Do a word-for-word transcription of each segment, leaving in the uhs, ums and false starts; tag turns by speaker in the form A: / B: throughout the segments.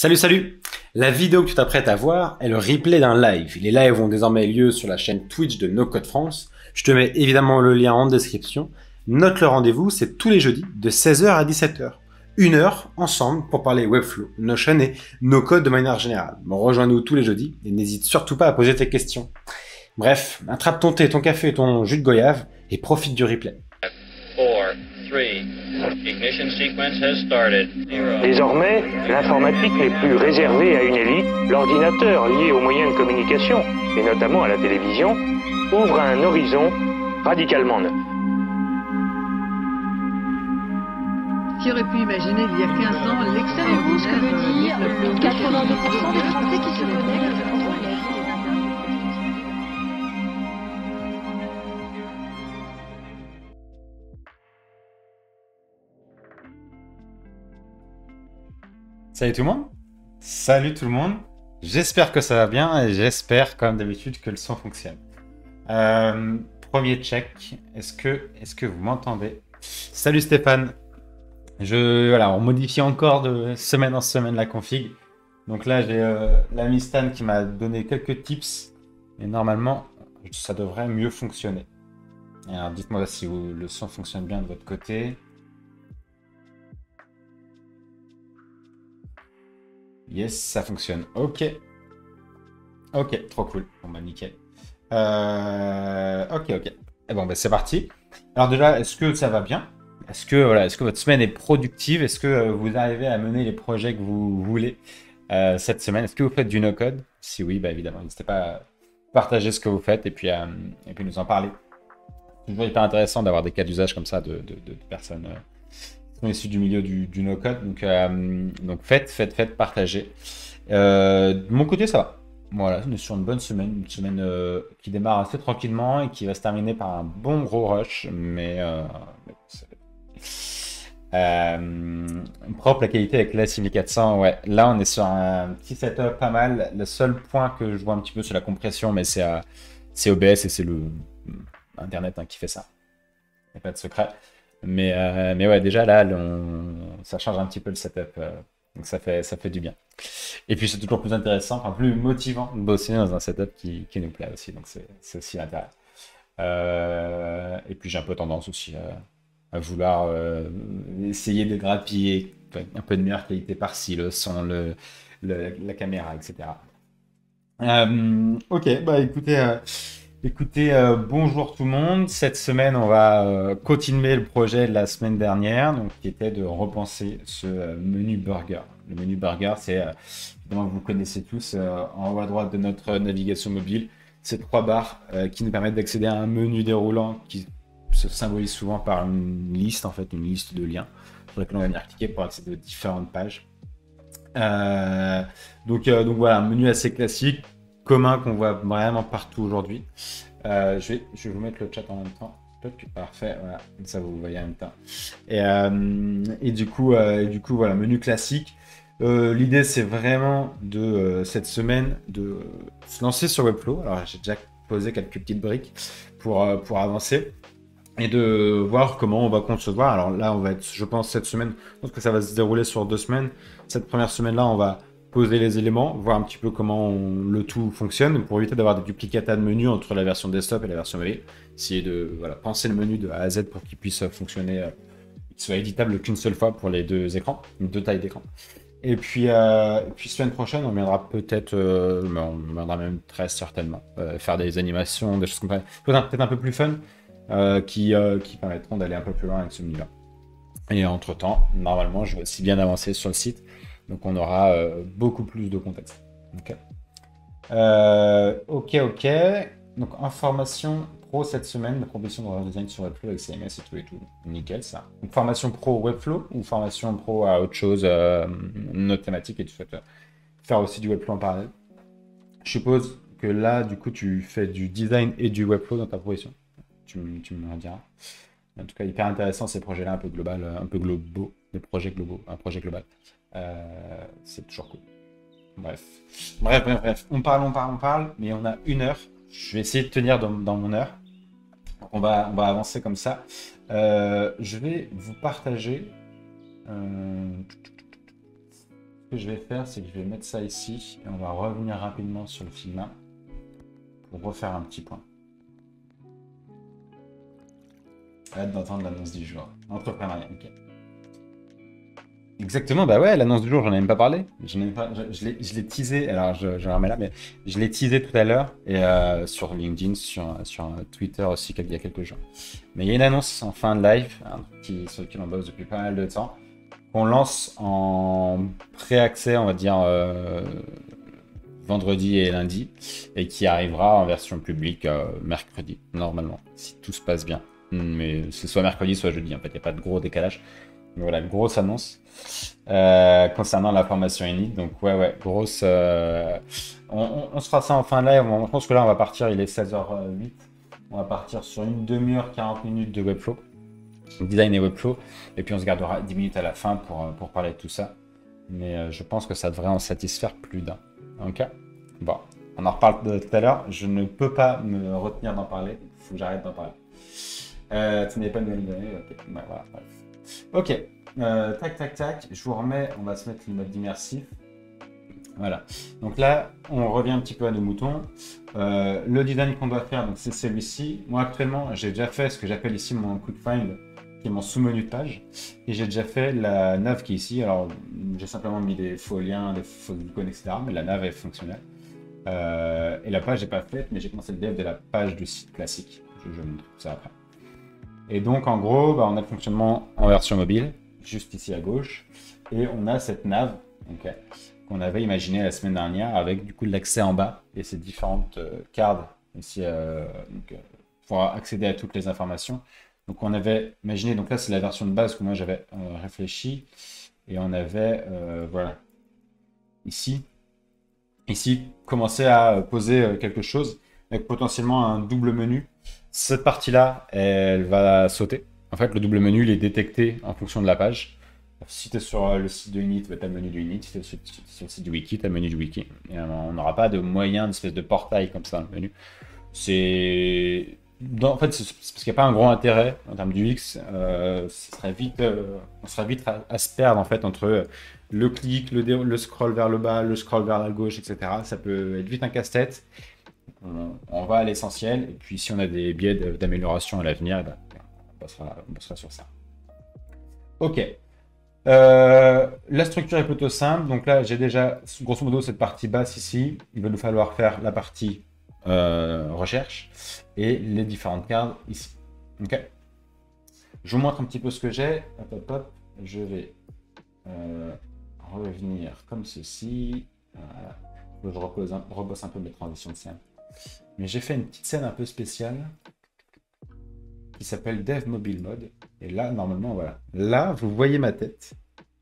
A: Salut, salut! La vidéo que tu t'apprêtes à voir est le replay d'un live. Les lives ont désormais lieu sur la chaîne Twitch de No Code France. Je te mets évidemment le lien en description. Note le rendez-vous, c'est tous les jeudis de seize heures à dix-sept heures. Une heure ensemble pour parler Webflow, Notion et No Code de manière générale. Bon, rejoins-nous tous les jeudis et n'hésite surtout pas à poser tes questions. Bref, attrape ton thé, ton café et ton jus de goyave et profite du replay.
B: Four, three, ignition sequence has started. Zero.
C: Désormais, l'informatique n'est plus réservée à une élite. L'ordinateur lié aux moyens de communication, et notamment à la télévision, ouvre un horizon radicalement neuf.
D: Qui aurait pu imaginer il y a quinze ans l'excès
E: Savez-vous ce que
D: d'Internet
E: veut dire
D: le plus
E: quatre-vingt-deux pour cent des Français qui se connectent en la vie des internautes?
A: Salut tout le monde. Salut tout le monde. J'espère que ça va bien et j'espère comme d'habitude que le son fonctionne. Euh, premier check. Est-ce que, est-ce que vous m'entendez? Salut Stéphane. Je, voilà, on modifie encore de semaine en semaine la config. Donc là, j'ai euh, l'ami Stan qui m'a donné quelques tips et normalement, ça devrait mieux fonctionner. Et alors, dites-moi si vous- le son fonctionne bien de votre côté. Yes, ça fonctionne. Ok. Ok, trop cool. Bon bah nickel. Euh, ok, ok. Et bon bah c'est parti. Alors déjà, est-ce que ça va bien? Est-ce que voilà, est-ce que votre semaine est productive? Est-ce que euh, vous arrivez à mener les projets que vous voulez euh, cette semaine? Est-ce que vous faites du no-code? Si oui, bah évidemment, n'hésitez pas à partager ce que vous faites et puis, euh, et puis nous en parler. C'est toujours hyper intéressant d'avoir des cas d'usage comme ça de, de- de- de personnes euh, qui sont issues du milieu du, du no-code. Donc, euh, donc faites, faites, faites, partagez. Euh, de mon côté, ça va. Voilà, on est sur une bonne semaine, une semaine euh, qui démarre assez tranquillement et qui va se terminer par un bon gros rush, mais, euh, mais c'est- euh, propre la qualité avec l'A S I V quatre cents, ouais. Là, on est sur un petit setup pas mal. Le seul point que je vois un petit peu, c'est la compression, mais c'est euh, c'est O B S et c'est le Internet hein, qui fait ça. Il n'y a pas de secret. Mais, euh, mais ouais, déjà là, on- ça change un petit peu le setup. euh, donc ça fait, ça fait du bien. Et puis c'est toujours plus intéressant, enfin plus motivant de bosser dans un setup qui, qui nous plaît aussi. Donc c'est c'est aussi l'intérêt. Euh, et puis j'ai un peu tendance aussi à, à vouloir euh, essayer de grappiller enfin, un peu de meilleure qualité par-ci, le son, le, le- la caméra, et cetera. Euh, ok, bah écoutez, euh, écoutez euh, bonjour tout le monde. Cette semaine, on va euh, continuer le projet de la semaine dernière, donc qui était de repenser ce euh, menu burger. Le menu burger, c'est, euh, évidemment, vous connaissez tous, euh, en haut à droite de notre navigation mobile, ces trois barres euh, qui nous permettent d'accéder à un menu déroulant qui se symbolise souvent par une liste, en fait, une liste de liens sur laquelle on va venir cliquer pour accéder aux différentes pages. Euh, donc, euh, donc voilà, un menu assez classique, commun qu'on voit vraiment partout aujourd'hui. Euh, je vais, je vais vous mettre le chat en même temps. Hop, parfait, voilà, comme ça vous voyez en même temps. Et, euh, et du coup, euh, et du coup, voilà, menu classique. Euh, l'idée, c'est vraiment de euh, cette semaine de euh, se lancer sur Webflow. Alors, j'ai déjà posé quelques petites briques pour, euh, pour avancer et de voir comment on va concevoir. Alors là, on va être, je pense, cette semaine, je pense que ça va se dérouler sur deux semaines. Cette première semaine-là, on va poser les éléments, voir un petit peu comment on- le tout fonctionne pour éviter d'avoir des duplicata de menus entre la version desktop et la version mobile. Essayer de voilà, penser le menu de A à Z pour qu'il puisse fonctionner, euh, qu'il soit éditable qu'une seule fois pour les deux écrans, deux tailles d'écran. Et puis, euh, et puis semaine prochaine, on viendra peut-être, euh, mais on viendra même très certainement, euh, faire des animations, des choses comme ça, peut-être peut-être un peu plus fun, euh, qui, euh, qui permettront d'aller un peu plus loin avec ce menu-là. Et entre-temps, normalement, je vais aussi bien avancer sur le site, donc on aura euh, beaucoup plus de contexte. Ok, Euh, ok, ok. Donc information pro cette semaine, la proposition de redesign sur Webflow avec C M S et tout et tout. Nickel ça. Donc formation pro Webflow ou formation pro à autre chose, euh, notre thématique et tu souhaites euh, faire aussi du Webflow en parallèle. Je suppose que là, du coup, tu fais du design et du Webflow dans ta proposition. Tu, me- tu me diras. En tout cas, hyper intéressant ces projets-là, un peu global, un peu globaux, des projets globaux, un projet global. Euh, c'est toujours cool. Bref. Bref, bref, bref. On parle, on parle, on parle, mais on a une heure. Je vais essayer de tenir dans, dans mon heure. Donc on va, on va avancer comme ça. Euh, je vais vous partager. Euh, que je vais faire, c'est que je vais mettre ça ici et on va revenir rapidement sur le Figma pour refaire un petit point. Hâte d'entendre l'annonce du jour. Entrepreneuriat, ok. Exactement, bah ouais, l'annonce du jour, j'en ai même pas parlé. Je, pas, je, je l'ai teasé, alors je, je la remets là, mais je l'ai teasé tout à l'heure, et euh, sur LinkedIn, sur, sur Twitter aussi, il y a quelques jours. Mais il y a une annonce en fin de live, hein, qui, sur laquelle on bosse depuis pas mal de temps, qu'on lance en pré-accès, on va dire, euh, vendredi et lundi, et qui arrivera en version publique euh, mercredi, normalement, si tout se passe bien. Mais c'est soit mercredi, soit jeudi, en fait, il n'y a pas de gros décalage. Donc voilà, grosse annonce euh, concernant la formation Init. Donc ouais, ouais, grosse... Euh, on, on, on se fera ça en fin de live. Je pense que là, on va partir, il est seize heures huit. On va partir sur une demi-heure, quarante minutes de Webflow. Design et Webflow. Et puis on se gardera dix minutes à la fin pour, pour parler de tout ça. Mais euh, je pense que ça devrait en satisfaire plus d'un. Ok. Bon, on en reparle de, tout à l'heure. Je ne peux pas me retenir d'en parler. Il faut que j'arrête d'en parler. Euh, tu n'es pas de nouvelles données. Ok, bah, voilà, bref. Ok, euh, tac, tac, tac. Je vous remets, on va se mettre le mode immersif. Voilà. Donc là, on revient un petit peu à nos moutons. Euh, le design qu'on doit faire, donc c'est celui-ci. Moi, actuellement, j'ai déjà fait ce que j'appelle ici mon Quick Find, qui est mon sous-menu de page. Et j'ai déjà fait la nav qui est ici. Alors, j'ai simplement mis des faux liens, des fausses icônes, et cetera. Mais la nav est fonctionnelle. Euh, et la page n'est pas faite, mais j'ai commencé le dev de la page du site classique. Je, je montre ça après. Et donc, en gros, bah, on a le fonctionnement en version mobile, juste ici à gauche. Et on a cette nav okay, qu'on avait imaginé la semaine dernière avec du coup l'accès en bas et ces différentes euh, cartes ici euh, donc, euh, pour accéder à toutes les informations. Donc, on avait imaginé, donc là, c'est la version de base que moi j'avais euh, réfléchi. Et on avait, euh, voilà, ici, ici, commencé à poser quelque chose avec potentiellement un double menu. Cette partie-là, elle va sauter. En fait, le double menu, il est détecté en fonction de la page. Si tu es sur le site de Init, tu as le menu du Init. Si tu es sur le site du Wiki, tu as le menu du Wiki. Et on n'aura pas de moyen, d'espèce de portail comme ça dans le menu. C'est... En fait, c'est parce qu'il n'y a pas un gros intérêt en termes du X. Euh, ce serait vite, euh, on serait vite à, à se perdre en fait, entre le clic, le, le scroll vers le bas, le scroll vers la gauche, et cetera. Ça peut être vite un casse-tête. On, on va à l'essentiel, et puis si on a des biais d'amélioration à l'avenir, ben, on, passera, on passera sur ça. Ok. Euh, la structure est plutôt simple. Donc là, j'ai déjà, grosso modo, cette partie basse ici. Il va nous falloir faire la partie euh, recherche et les différentes cartes ici. Ok. Je vous montre un petit peu ce que j'ai. Hop, hop, hop. Je vais euh, revenir comme ceci. Voilà. Je repose un, rebosse un peu mes transitions de scène. Mais j'ai fait une petite scène un peu spéciale qui s'appelle Dev Mobile Mode. Et là, normalement, voilà. Là, vous voyez ma tête.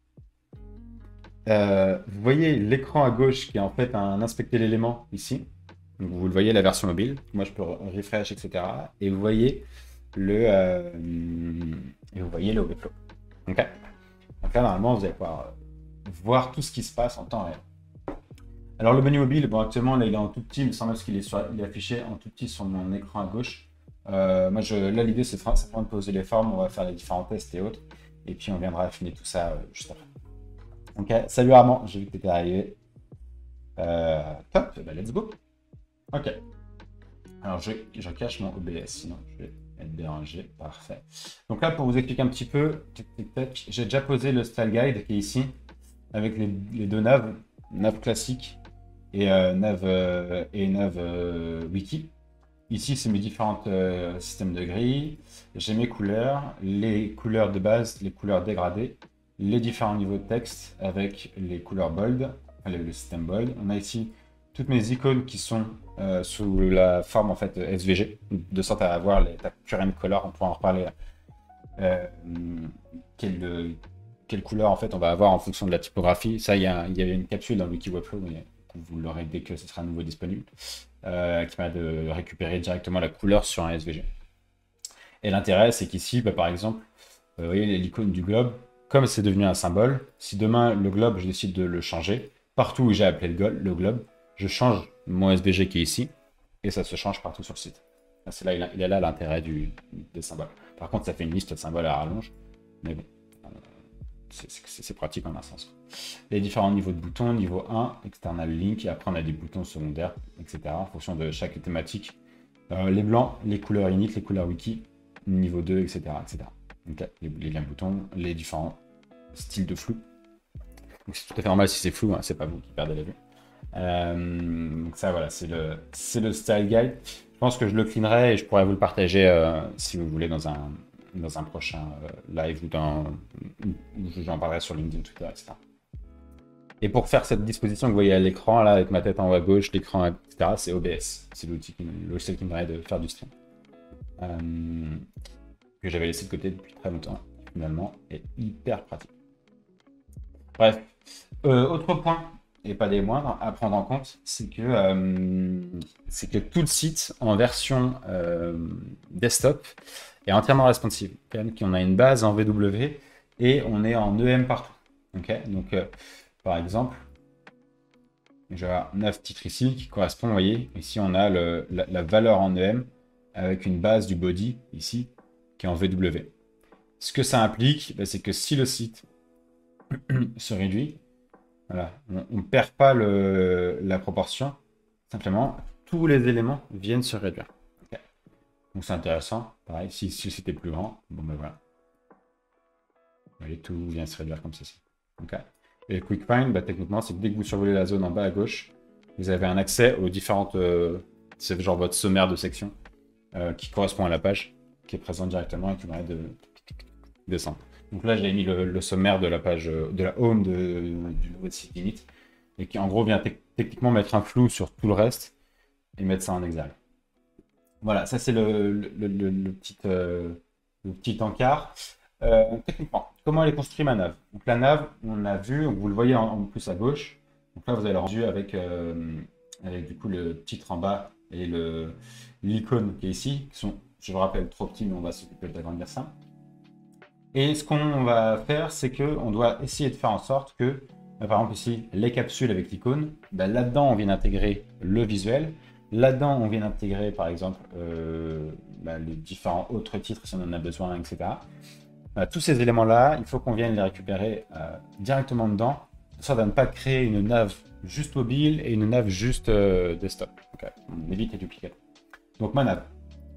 A: Euh, vous voyez l'écran à gauche qui est en fait un inspecter l'élément ici. Donc, vous le voyez, la version mobile. Moi, je peux refresh, et cetera. Et vous voyez le, euh, et vous voyez le Webflow. Okay. Donc là, normalement, vous allez pouvoir voir tout ce qui se passe en temps réel. Alors le menu mobile, bon, actuellement là il est en tout petit, il me semble qu'il est, sur, il est affiché en tout petit sur mon écran à gauche. Euh, moi je, là l'idée c'est simplement de poser les formes, on va faire les différents tests et autres, et puis on viendra affiner tout ça euh, juste après. Ok, salut Armand, j'ai vu que tu étais arrivé. Euh, top, bah, let's go. Ok. Alors je, je cache mon O B S, sinon je vais être dérangé, parfait. Donc là pour vous expliquer un petit peu, j'ai déjà posé le style guide qui est ici, avec les, les deux naves, nav classique et euh, nav, euh, et nav euh, wiki. Ici, c'est mes différents euh, systèmes de grilles. J'ai mes couleurs, les couleurs de base, les couleurs dégradées, les différents niveaux de texte avec les couleurs bold, enfin, le, le système bold. On a ici toutes mes icônes qui sont euh, sous la forme en fait S V G, de sorte à avoir les current color. On pourra en reparler. Euh, quelle, quelle couleur en fait on va avoir en fonction de la typographie. Ça, il y, a, il y avait une capsule dans le Wiki Webflow, mais vous l'aurez dès que ce sera à nouveau disponible, euh, qui permet de récupérer directement la couleur sur un S V G. Et l'intérêt, c'est qu'ici, bah, par exemple, euh, vous voyez l'icône du globe, comme c'est devenu un symbole, si demain le globe, je décide de le changer, partout où j'ai appelé le, le globe, je change mon S V G qui est ici, et ça se change partout sur le site. C'est là, il, a, il est là l'intérêt du, des symboles. Par contre, ça fait une liste de symboles à rallonge, mais bon. c'est pratique en un sens. Les différents niveaux de boutons, niveau un, external link, et après on a des boutons secondaires, et cetera en fonction de chaque thématique. Euh, les blancs, les couleurs init, les couleurs wiki, niveau deux, et cetera et cetera. Donc, les, les liens boutons, les différents styles de flou. Donc c'est tout à fait normal si c'est flou, hein, c'est pas vous qui perdez la vue. Euh, donc ça voilà, c'est le, le style guide. Je pense que je le cleanerai et je pourrais vous le partager euh, si vous voulez dans un, dans un prochain euh, live ou dans j'en parlerai sur LinkedIn, Twitter, et cetera. Et pour faire cette disposition que vous voyez à l'écran, là, avec ma tête en haut à gauche, l'écran, et cetera, c'est O B S. C'est l'outil, le logiciel qui me permet de faire du stream. Euh, que j'avais laissé de côté depuis très longtemps, finalement, est hyper pratique. Bref, euh, autre point, et pas des moindres, à prendre en compte, c'est que, euh, c'est que tout le site en version euh, desktop est entièrement responsive. On a une base en V W et on est en E M partout. Okay, donc, euh, par exemple, j'ai neuf titres ici qui correspondent, vous voyez, ici on a le, la, la valeur en E M avec une base du body ici qui est en V W. Ce que ça implique, bah, c'est que si le site se réduit, voilà, on ne perd pas le, la proportion, simplement tous les éléments viennent se réduire. Okay. Donc c'est intéressant, pareil, si, si le site est plus grand, bon ben voilà. Vous voyez, tout vient se réduire comme ceci. Okay. Et le quick find, bah, techniquement, c'est que dès que vous survolez la zone en bas à gauche, vous avez un accès aux différentes, euh, c'est genre votre sommaire de section euh, qui correspond à la page, qui est présent directement et qui permet de descendre. Donc là, j'ai mis le, le sommaire de la page, de la home de, du nouveau site init, et qui en gros vient te techniquement mettre un flou sur tout le reste et mettre ça en exergue. Voilà, ça c'est le, le, le, le, petit, euh, le petit encart. Euh, techniquement, comment elle est construite ma nav? Donc la nav, on a vu, donc vous le voyez en, en plus à gauche. Donc là, vous avez le rendu avec, euh, avec du coup le titre en bas et l'icône qui est ici, qui sont, je vous rappelle, trop petits, mais on va s'occuper d'agrandir ça. Et ce qu'on va faire, c'est qu'on doit essayer de faire en sorte que, par exemple ici, les capsules avec l'icône, ben là-dedans, on vient d'intégrer le visuel. Là-dedans, on vient d'intégrer, par exemple, euh, ben les différents autres titres si on en a besoin, et cetera. Ben, tous ces éléments-là, il faut qu'on vienne les récupérer euh, directement dedans, de sorte à ne pas créer une nav juste mobile et une nav juste euh, desktop. Okay. On évite les duplications. Donc ma nav.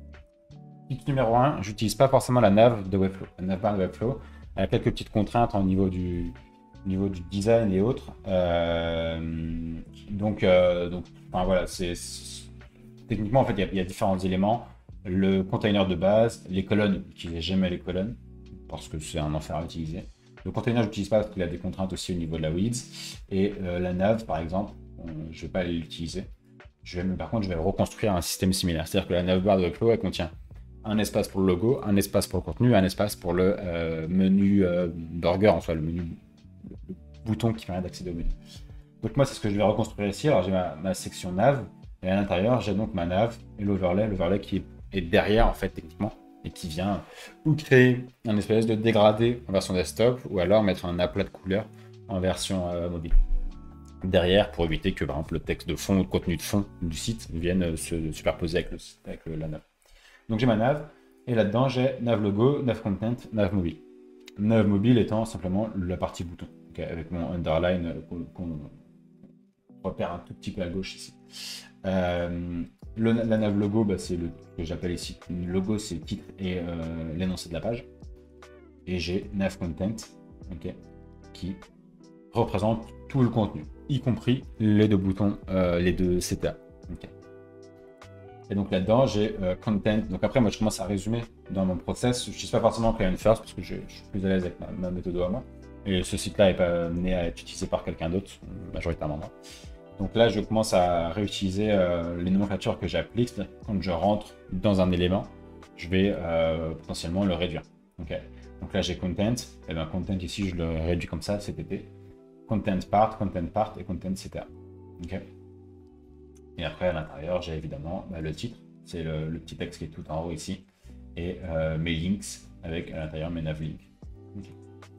A: Numéro un, j'utilise pas forcément la nav de Webflow. La nav bar de Webflow, elle a quelques petites contraintes au niveau du, au niveau du design et autres. Euh, donc, euh, donc enfin, voilà, c'est techniquement en fait il y, y a différents éléments. Le container de base, les colonnes, j'utilisais jamais les colonnes parce que c'est un enfer à utiliser. Le container, je n'utilise pas parce qu'il a des contraintes aussi au niveau de la width. Et euh, la nav, par exemple, on, je ne vais pas aller l'utiliser. Je vais, par contre, je vais reconstruire un système similaire. C'est-à-dire que la nav bar de Webflow, elle contient un espace pour le logo, un espace pour le contenu, un espace pour le euh, menu euh, burger, en soit le menu, le bouton qui permet d'accéder au menu. Donc moi, c'est ce que je vais reconstruire ici. Alors j'ai ma, ma section nav, et à l'intérieur, j'ai donc ma nav et l'overlay, l'overlay qui est, est derrière, en fait, techniquement, et qui vient ou créer un espèce de dégradé en version desktop, ou alors mettre un aplat de couleurs en version euh, mobile. Derrière, pour éviter que, par exemple, le texte de fond ou le contenu de fond du site vienne se superposer avec, le, avec le, la nav. Donc j'ai ma nav, et là-dedans j'ai nav logo, nav content, nav mobile. Nav mobile étant simplement la partie bouton, okay, avec mon underline qu'on repère un tout petit peu à gauche ici. Euh, le, la nav logo, bah, c'est le que j'appelle ici, le logo c'est le titre et euh, l'énoncé de la page. Et j'ai nav content, okay, qui représente tout le contenu, y compris les deux boutons, euh, les deux C T A. Okay. Et donc là-dedans, j'ai euh, content. Donc après, moi, je commence à résumer dans mon process. Je n'utilise pas forcément client first parce que je, je suis plus à l'aise avec ma, ma méthode à moi. Et ce site-là n'est pas amené à être utilisé par quelqu'un d'autre, majoritairement moi. Donc là, je commence à réutiliser euh, les nomenclatures que j'applique. C'est-à-dire que quand je rentre dans un élément, je vais euh, potentiellement le réduire. Okay. Donc là, j'ai content. Et bien, content ici, je le réduis comme ça, C T P. Content part, content part et content C T A. Okay. Et après, à l'intérieur, j'ai évidemment bah, le titre, c'est le, le petit texte qui est tout en haut ici, et euh, mes links avec à l'intérieur mes nav links, okay.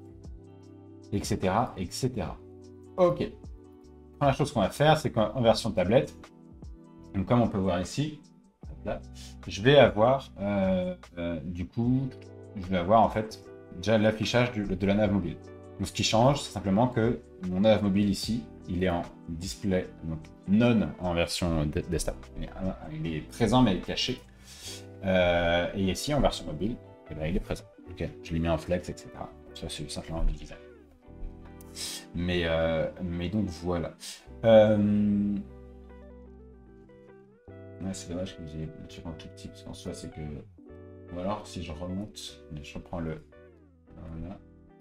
A: etc., et cetera. Ok. Première chose qu'on va faire, c'est qu'en version tablette, donc comme on peut voir ici, là, je vais avoir, euh, euh, du coup, je vais avoir en fait déjà l'affichage de la nav mobile. Donc, ce qui change, c'est simplement que mon nav mobile ici, il est en display donc non en version desktop. Il est, il est présent mais caché. Euh, et ici, en version mobile, eh ben, il est présent. Okay. Je l'ai mis en flex, et cetera. Ça, c'est simplement du design. Mais, euh, mais donc, voilà. Euh... Ouais, c'est dommage que j'ai un tout petit, parce qu'en soi, c'est que... Ou alors, si je remonte, je reprends le... Voilà.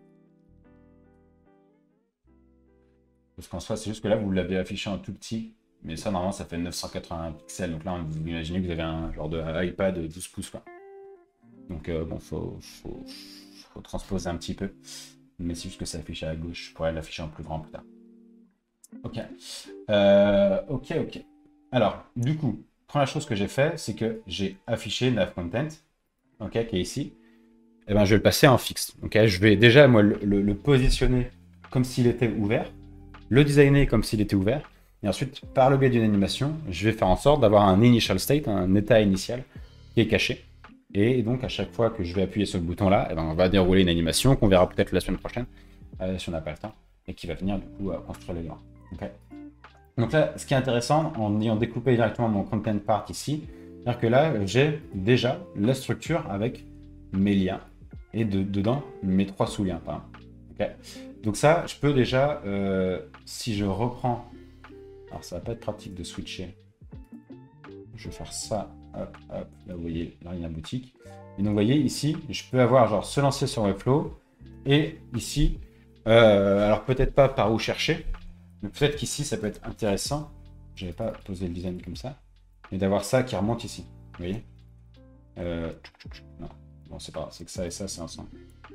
A: Parce qu'en soi, c'est juste que là, vous l'avez affiché en tout petit. Mais ça, normalement, ça fait neuf cent quatre-vingts pixels. Donc là, vous imaginez que vous avez un genre de iPad douze pouces, quoi. Donc, euh, bon, faut, faut, faut transposer un petit peu. Mais c'est juste que c'est affiché à gauche. Je pourrais l'afficher en plus grand plus tard. Ok. Euh, ok, ok. Alors, du coup, première chose que j'ai fait, c'est que j'ai affiché nav content, ok, qui est ici. Et ben, je vais le passer en fixe. Ok, je vais déjà, moi, le, le, le positionner comme s'il était ouvert, le designer comme s'il était ouvert. Et ensuite, par le biais d'une animation, je vais faire en sorte d'avoir un initial state, un état initial qui est caché. Et donc, à chaque fois que je vais appuyer sur le bouton là, eh ben, on va dérouler une animation qu'on verra peut-être la semaine prochaine, euh, si on n'a pas le temps, et qui va venir du coup euh, construire les liens. Okay. Donc là, ce qui est intéressant, en ayant découpé directement mon content part ici, c'est-à-dire que là, j'ai déjà la structure avec mes liens, et de, dedans, mes trois sous-liens. Okay. Donc ça, je peux déjà, euh, si je reprends... Alors, ça va pas être pratique de switcher. Je vais faire ça. Hop, hop. Là, vous voyez, là, il y a la boutique. Et donc, vous voyez, ici, je peux avoir genre se lancer sur Webflow. Et ici, euh, alors peut-être pas par où chercher, mais peut-être qu'ici, ça peut être intéressant. Je n'avais pas posé le design comme ça. Mais d'avoir ça qui remonte ici. Vous voyez euh, Non, bon, c'est pas grave. C'est que ça et ça, c'est ensemble.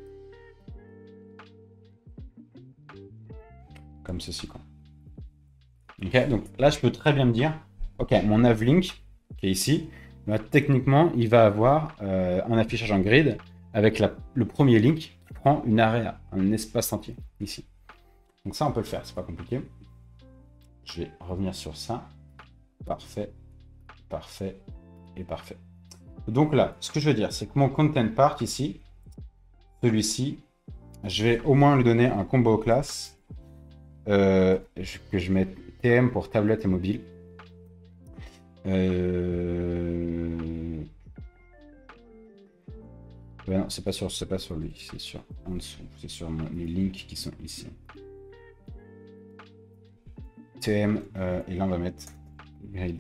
A: Comme ceci, quoi. Ok, donc là, je peux très bien me dire, ok, mon navlink qui est ici, bah, techniquement, il va avoir euh, un affichage en grid avec la, le premier link qui prend une area, un espace entier ici. Donc ça, on peut le faire, c'est pas compliqué. Je vais revenir sur ça. Parfait, parfait et parfait. Donc là, ce que je veux dire, c'est que mon content part ici, celui-ci, je vais au moins lui donner un combo class euh, que je mets T M pour tablette et mobile. Euh... Ouais, non, c'est pas sur, c'est pas sur lui, c'est sur en dessous, c'est sur mon, les links qui sont ici. T M euh, et là on va mettre grid.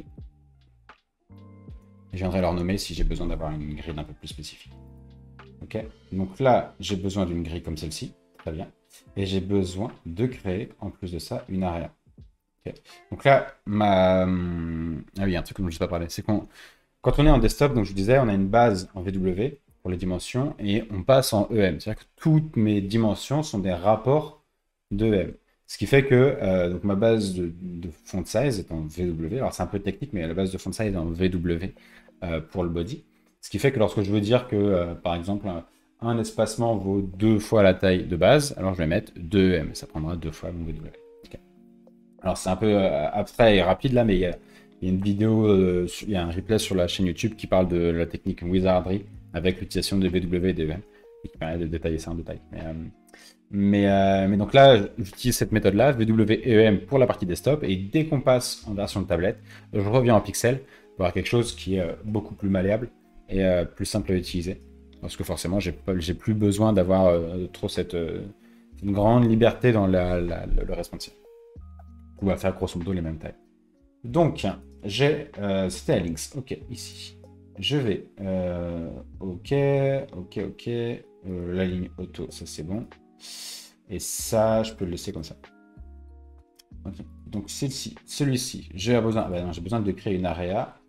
A: Je viendrai leur nommer si j'ai besoin d'avoir une grid un peu plus spécifique. Ok, donc là j'ai besoin d'une grille comme celle-ci, très bien, et j'ai besoin de créer en plus de ça une area. Okay. Donc là, ma... ah oui, il y a un truc dont je ne sais pas parler, c'est qu'on quand on est en desktop, donc je vous disais, on a une base en V W pour les dimensions et on passe en E M. C'est-à-dire que toutes mes dimensions sont des rapports de E M. Ce qui fait que euh, donc ma base de, de font size est en V W. Alors c'est un peu technique, mais la base de font size est en V W euh, pour le body. Ce qui fait que lorsque je veux dire que, euh, par exemple, un, un espacement vaut deux fois la taille de base, alors je vais mettre deux E M. Ça prendra deux fois mon V W. Okay. Alors c'est un peu euh, abstrait et rapide là, mais il y a, il y a une vidéo, euh, il y a un replay sur la chaîne YouTube qui parle de la technique Wizardry avec l'utilisation de V W et de E M et qui permet de détailler ça en détail. Mais, euh, mais, euh, mais donc là, j'utilise cette méthode-là, V W et E M pour la partie desktop, et dès qu'on passe en version de tablette, je reviens en pixel pour avoir quelque chose qui est euh, beaucoup plus malléable et euh, plus simple à utiliser. Parce que forcément, j'ai plus besoin d'avoir euh, trop cette, euh, une grande liberté dans la, la, le, le responsive. On va faire grosso modo les mêmes tailles. Donc, j'ai, euh, c'était à Links, ok, ici. Je vais, euh, ok, ok, ok, euh, la ligne auto, ça c'est bon. Et ça, je peux le laisser comme ça. Okay. Donc, celle-ci, celui-ci, j'ai besoin, bah non, j'ai besoin de créer une area.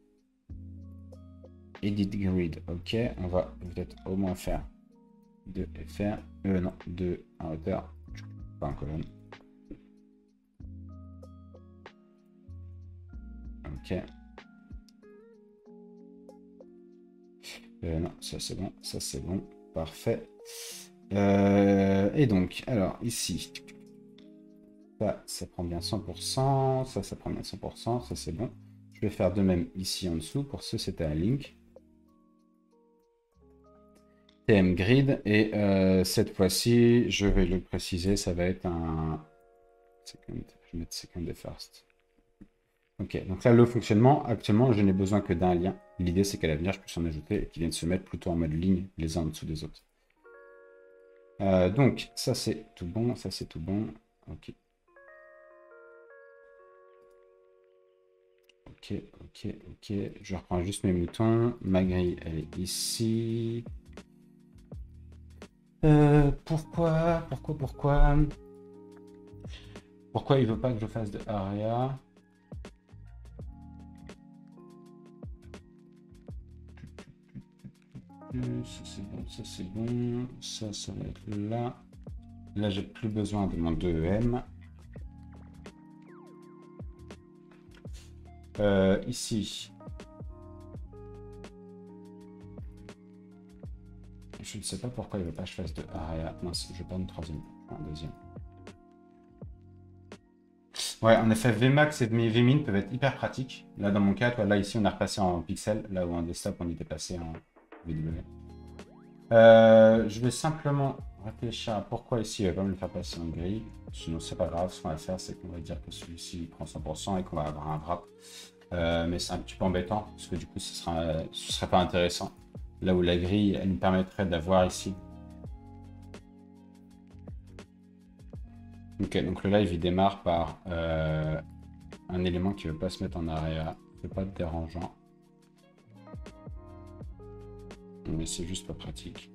A: Edit grid, ok, on va peut-être au moins faire deux F R, euh, non, deux en hauteur, pas en colonne. Ok. Euh, non, ça c'est bon, ça c'est bon, parfait. Euh, et donc, alors ici, ça, ça prend bien cent pour cent, ça, ça prend bien cent pour cent, ça c'est bon. Je vais faire de même ici en dessous, pour ce c'était un link.
F: T M grid. Et euh, cette fois-ci, je vais le préciser, ça va être un... Second, je vais mettre second et first. Ok, donc là, le fonctionnement, actuellement, je n'ai besoin que d'un lien. L'idée, c'est qu'à l'avenir, je puisse en ajouter et qu'ils viennent se mettre plutôt en mode ligne, les uns en dessous des autres. Euh, donc, ça, c'est tout bon, ça, c'est tout bon. Ok. Ok, ok, ok. Je reprends juste mes moutons. Ma grille, elle est ici. Euh, pourquoi Pourquoi Pourquoi Pourquoi il veut pas que je fasse de aria? Ça c'est bon, ça c'est bon. Ça, ça va être là. Là, j'ai plus besoin de mon deux E M. Euh, ici. Je ne sais pas pourquoi il ne veut pas que je fasse de aria. Non, je vais pas une troisième, un deuxième. Ouais, en effet, Vmax et Vmin peuvent être hyper pratiques. Là, dans mon cas, toi, là, ici, on a repassé en pixel. Là où en desktop, on était passé en V W. Euh, je vais simplement réfléchir à pourquoi ici, il va pas me le faire passer en grille. Sinon, c'est pas grave. Ce qu'on va faire, c'est qu'on va dire que celui-ci prend cent pour cent et qu'on va avoir un wrap. Euh, mais c'est un petit peu embêtant, parce que du coup, ce sera, ce serait pas intéressant. Là où la grille, elle nous permettrait d'avoir ici. Ok, donc le live, il démarre par euh, un élément qui ne veut pas se mettre en aria. C'est pas dérangeant. Mais c'est juste pas pratique.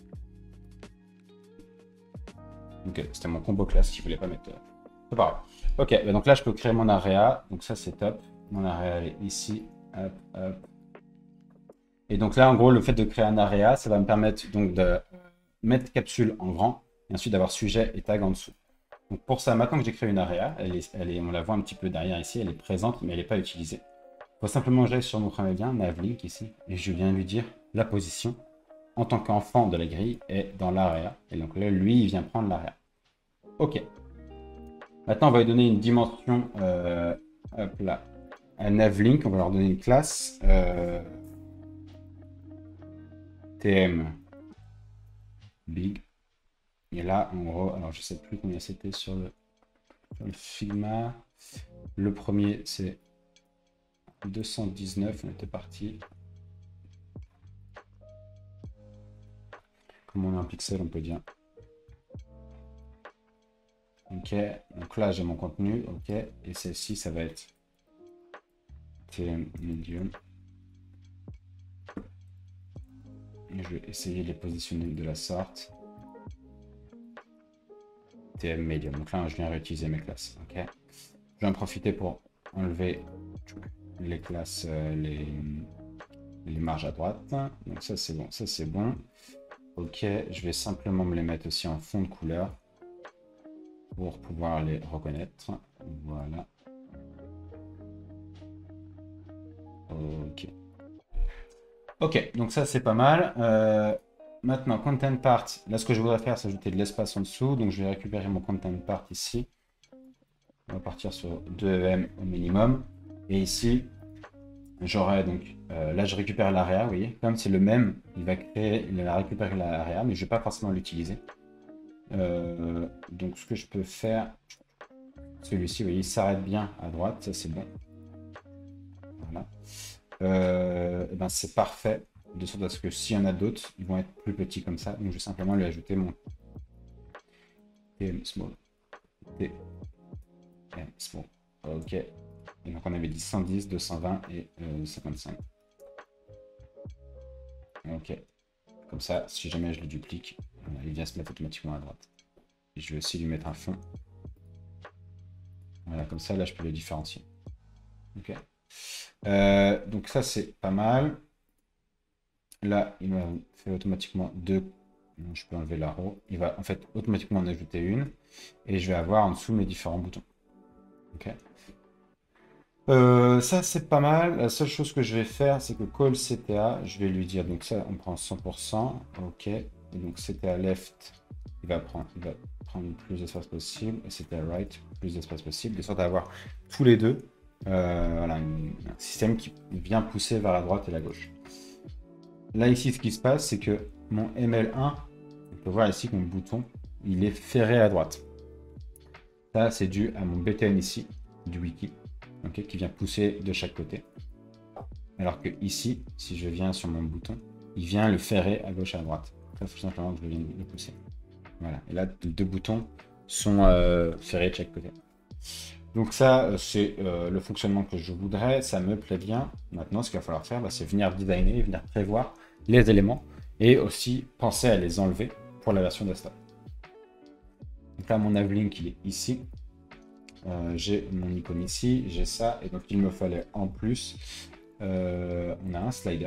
F: Ok, c'était mon combo classe qui voulait pas mettre. C'est pareil. Ok, bah donc là, je peux créer mon area. Donc ça, c'est top. Mon area, elle est ici. Hop, hop. Et donc là, en gros, le fait de créer un area, ça va me permettre donc de mettre capsule en grand et ensuite d'avoir sujet et tag en dessous. Donc pour ça, maintenant que j'ai créé une area, elle est, elle est, on la voit un petit peu derrière ici, elle est présente, mais elle n'est pas utilisée. Il faut simplement que j'aille sur mon premier lien, navlink ici, et je viens lui dire la position en tant qu'enfant de la grille est dans l'area. Et donc là, lui, il vient prendre l'area. Ok. Maintenant, on va lui donner une dimension euh, hop là, à navlink, on va leur donner une classe. Euh, T M big. Et là, en gros, alors je sais plus combien c'était sur le, sur le Figma. Le premier, c'est deux cent dix-neuf, on était parti. Comme on est en pixel, on peut dire. Ok, donc là, j'ai mon contenu, ok. Et celle-ci, ça va être T M medium. Je vais essayer de les positionner de la sorte. T M medium. Donc là, je viens réutiliser mes classes. Ok. Je vais en profiter pour enlever les classes, euh, les, les marges à droite. Donc ça, c'est bon. Ça, c'est bon. Ok. Je vais simplement me les mettre aussi en fond de couleur pour pouvoir les reconnaître. Voilà. Ok. Ok, donc ça c'est pas mal. Euh, maintenant, content part. Là, ce que je voudrais faire, c'est ajouter de l'espace en dessous. Donc, je vais récupérer mon content part ici. On va partir sur deux E M au minimum. Et ici, j'aurai donc... Euh, là, je récupère l'area, vous voyez. Comme c'est le même, il va créer... Il va récupérer l'area, mais je ne vais pas forcément l'utiliser. Euh, donc, ce que je peux faire... Celui-ci, vous voyez, il s'arrête bien à droite. Ça, c'est bon. Voilà. Euh, et ben c'est parfait, de sorte à ce que s'il y en a d'autres, ils vont être plus petits comme ça. Donc je vais simplement lui ajouter mon T M small. T M small. Ok. Et donc on avait dit cent dix, deux cent vingt et euh, cinquante-cinq. Ok. Comme ça, si jamais je le duplique, voilà, il vient se mettre automatiquement à droite. Et je vais aussi lui mettre un fond. Voilà, comme ça, là, je peux le différencier. Ok. Euh, donc ça c'est pas mal. Là il m'a fait automatiquement deux. Je peux enlever la row. Il va en fait automatiquement en ajouter une. Et je vais avoir en dessous mes différents boutons. Ok. Euh, ça c'est pas mal. La seule chose que je vais faire, c'est que call C T A, je vais lui dire, donc ça on prend cent pour cent. Ok. Et donc C T A left, il va prendre, il va prendre le plus d'espace possible. Et C T A right, plus d'espace possible. De sorte à avoir tous les deux. Euh, voilà, une, un système qui vient pousser vers la droite et la gauche. Là, ici, ce qui se passe, c'est que mon M L un, on peut voir ici que mon bouton, il est ferré à droite. Ça, c'est dû à mon B T N ici, du wiki, okay, qui vient pousser de chaque côté. Alors que ici, si je viens sur mon bouton, il vient le ferrer à gauche et à droite. Ça, il faut simplement que je vienne le pousser. Voilà. Et là, les deux boutons sont euh, ferrés de chaque côté. Donc ça, c'est euh, le fonctionnement que je voudrais. Ça me plaît bien. Maintenant, ce qu'il va falloir faire, bah, c'est venir designer, venir prévoir les éléments et aussi penser à les enlever pour la version desktop. Donc là, mon navlink, il est ici. Euh, j'ai mon icône ici, j'ai ça. Et donc, il me fallait en plus, euh, on a un slider.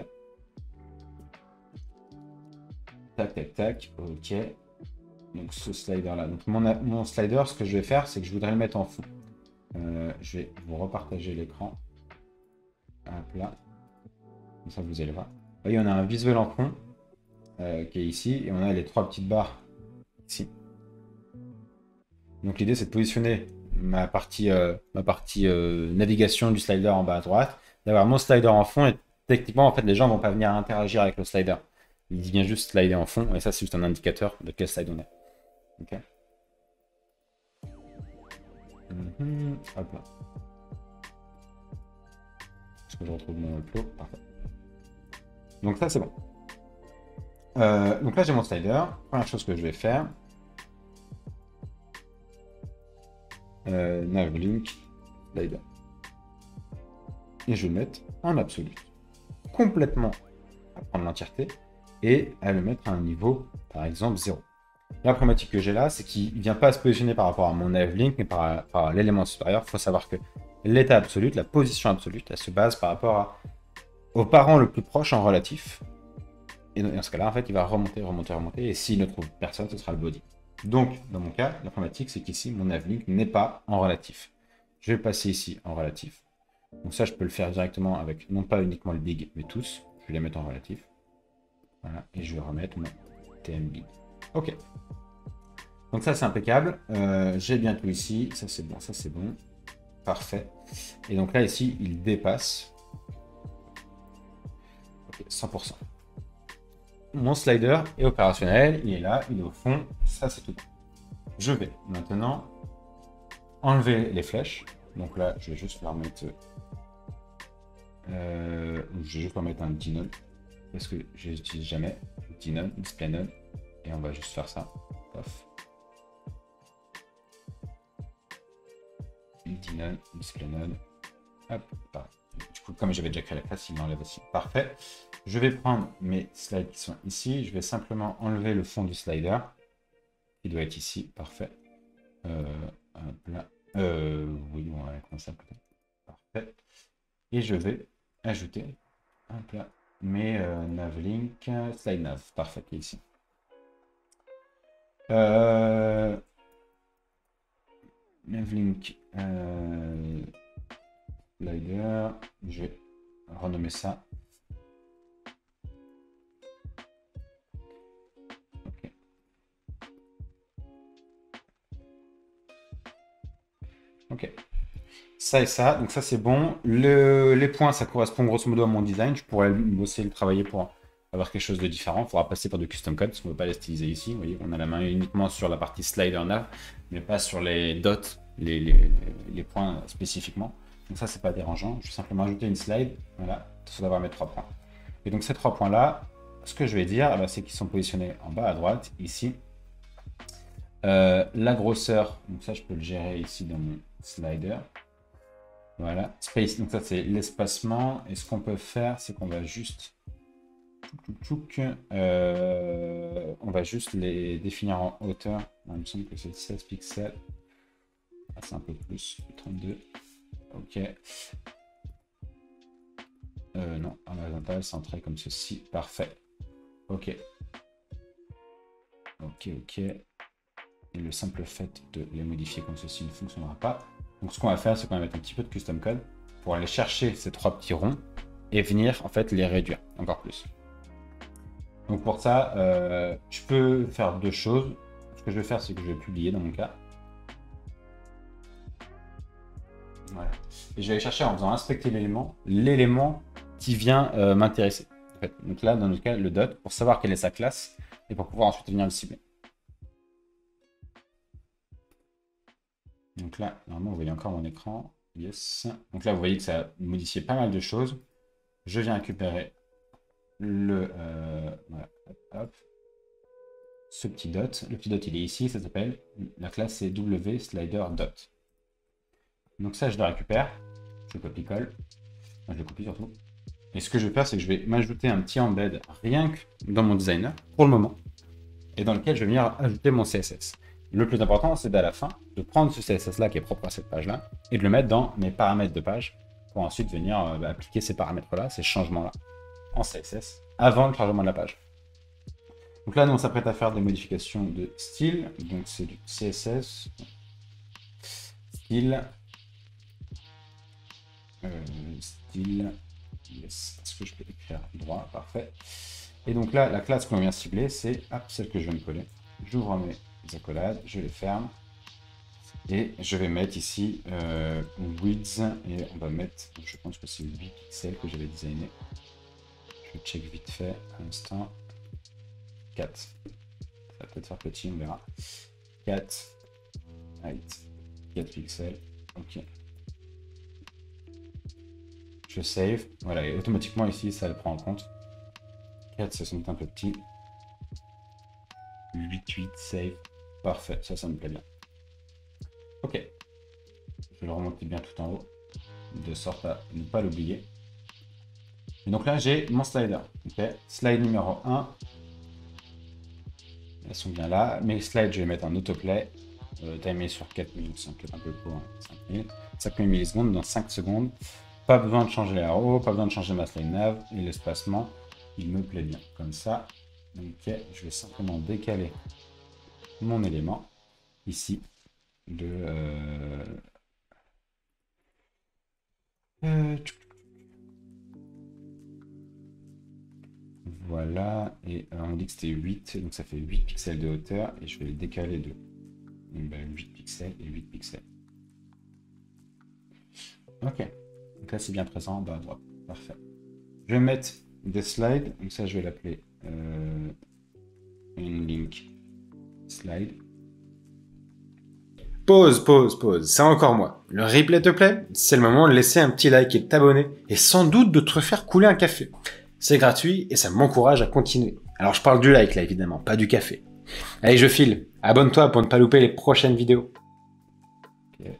F: Tac, tac, tac. OK. Donc, ce slider-là. Donc, mon, mon slider, ce que je vais faire, c'est que je voudrais le mettre en fond. Euh, je vais vous repartager l'écran. Hop là. Comme ça, vous allez voir. Vous voyez, on a un visuel en fond euh, qui est ici. Et on a les trois petites barres ici. Donc, l'idée, c'est de positionner ma partie, euh, ma partie euh, navigation du slider en bas à droite, d'avoir mon slider en fond. Et techniquement, en fait, les gens ne vont pas venir interagir avec le slider. Il vient juste slider en fond. Et ça, c'est juste un indicateur de quel slide on est. OK. Mmh, hop là. Est-ce que je retrouve mon upload? Parfait. Donc ça, c'est bon. Euh, donc là, j'ai mon slider. Première chose que je vais faire. Euh, navlink slider. Et je vais le mettre en absolu. Complètement à prendre l'entièreté et à le mettre à un niveau, par exemple, zéro. La problématique que j'ai là, c'est qu'il ne vient pas se positionner par rapport à mon navlink, mais par, par l'élément supérieur. Il faut savoir que l'état absolu, la position absolue, elle se base par rapport à, au parent le plus proche en relatif. Et dans ce cas-là, en fait, il va remonter, remonter, remonter. Et s'il ne trouve personne, ce sera le body. Donc, dans mon cas, la problématique, c'est qu'ici, mon navlink n'est pas en relatif. Je vais passer ici en relatif. Donc ça, je peux le faire directement avec, non pas uniquement le big, mais tous. Je vais les mettre en relatif. Voilà. Et je vais remettre mon T M big. OK. Donc ça, c'est impeccable. Euh, j'ai bien tout ici. Ça, c'est bon. Ça, c'est bon. Parfait. Et donc là, ici, il dépasse. OK, cent pour cent. Mon slider est opérationnel. Il est là. Il est au fond. Ça, c'est tout. Je vais maintenant enlever les flèches. Donc là, je vais juste leur mettre... Euh, je vais juste leur mettre un dinon. Parce que je n'utilise jamais. Dinon, display none. Et on va juste faire ça. Paf. Dinon, display none. Hop, pareil. Du coup, comme j'avais déjà créé la classe, il m'enlève aussi. Parfait. Je vais prendre mes slides qui sont ici. Je vais simplement enlever le fond du slider. Il doit être ici. Parfait. Euh, hop là. Euh, oui, on va commencer peut-être. Parfait. Et je vais ajouter hop là, mes euh, navlink slide nav. Parfait, qui est ici. Euh, navlink euh, slider. Je vais renommer ça. Ok. Ok. Ça et ça, donc ça c'est bon. Le, les points, ça correspond grosso modo à mon design. Je pourrais bosser le travailler pour avoir quelque chose de différent. Il faudra passer par du custom code parce qu'on ne peut pas les styliser ici. Vous voyez, on a la main uniquement sur la partie slider nav, mais pas sur les dots, les, les, les points spécifiquement. Donc ça, c'est pas dérangeant. Je vais simplement ajouter une slide. Voilà, ça doit avoir mes trois points. Et donc ces trois points-là, ce que je vais dire, eh ben, c'est qu'ils sont positionnés en bas à droite, ici. Euh, la grosseur, donc ça, je peux le gérer ici dans mon slider. Voilà, space, donc ça c'est l'espacement. Et ce qu'on peut faire, c'est qu'on va juste euh, on va juste les définir en hauteur. Il me semble que c'est seize pixels. Ah, c'est un peu plus, trente-deux. Ok. Euh, non, en horizontal, centré comme ceci. Parfait. Ok. Ok, ok. Et le simple fait de les modifier comme ceci ne fonctionnera pas. Donc ce qu'on va faire, c'est qu'on va mettre un petit peu de custom code pour aller chercher ces trois petits ronds et venir en fait les réduire encore plus. Donc pour ça, euh, je peux faire deux choses. Ce que je vais faire, c'est que je vais publier dans mon cas. Voilà. Et je vais aller chercher en faisant inspecter l'élément, l'élément qui vient euh, m'intéresser. En fait. Donc là, dans notre cas, le dot, pour savoir quelle est sa classe et pour pouvoir ensuite venir le cibler. Donc là, normalement, vous voyez encore mon écran. Yes. Donc là, vous voyez que ça a modifié pas mal de choses. Je viens récupérer le... Euh, voilà, hop, hop. Ce petit dot. Le petit dot, il est ici. Ça s'appelle... La classe, c'est W slider dot. Donc ça, je le récupère. Je copie-colle. Je le copie surtout. Et ce que je vais faire, c'est que je vais m'ajouter un petit embed rien que dans mon designer, pour le moment, et dans lequel je vais venir ajouter mon C S S. Le plus important, c'est à la fin de prendre ce C S S-là qui est propre à cette page-là, et de le mettre dans mes paramètres de page, pour ensuite venir euh, bah, appliquer ces paramètres-là, ces changements-là, en C S S, avant le chargement de la page. Donc là, nous, on s'apprête à faire des modifications de style, donc c'est du C S S, style, euh, style, yes, est-ce que je peux écrire droit, parfait. Et donc là, la classe qu'on vient cibler, c'est celle que je viens de coller. J'ouvre mes accolades, je les ferme, et je vais mettre ici euh, width, et on va mettre, je pense que c'est huit pixels que j'avais designé. Je check vite fait, à l'instant, quatre. Ça va peut-être faire petit, on verra. quatre, height, quatre pixels, ok. Je save, voilà, et automatiquement ici, ça le prend en compte. quatre, ça semble un peu petit. huit, huit, save. Parfait, ça, ça me plaît bien. Ok. Je vais le remonter bien tout en haut, de sorte à ne pas l'oublier. Et donc là, j'ai mon slider. Ok. Slide numéro un. Elles sont bien là. Mes slides, je vais mettre en autoplay. Euh, timer sur quatre minutes, c'est peut-être un peu court. Hein. cinq minutes. cinq millisecondes dans cinq secondes. Pas besoin de changer les arrows, pas besoin de changer ma slide nav. Et l'espacement, il me plaît bien. Comme ça. Ok. Je vais simplement décaler mon élément ici de euh... Euh... voilà, et euh, on dit que c'était huit, donc ça fait huit pixels de hauteur et je vais le décaler de donc, ben, huit pixels et huit pixels. Ok, donc là c'est bien présent en bas à droite, parfait. Je vais mettre des slides, donc ça je vais l'appeler euh, une link slide. Pause, pause, pause, c'est encore moi. Le replay te plaît? C'est le moment de laisser un petit like et de t'abonner, et sans doute de te faire couler un café. C'est gratuit et ça m'encourage à continuer. Alors je parle du like là évidemment, pas du café. Allez, je file. Abonne-toi pour ne pas louper les prochaines vidéos. Okay.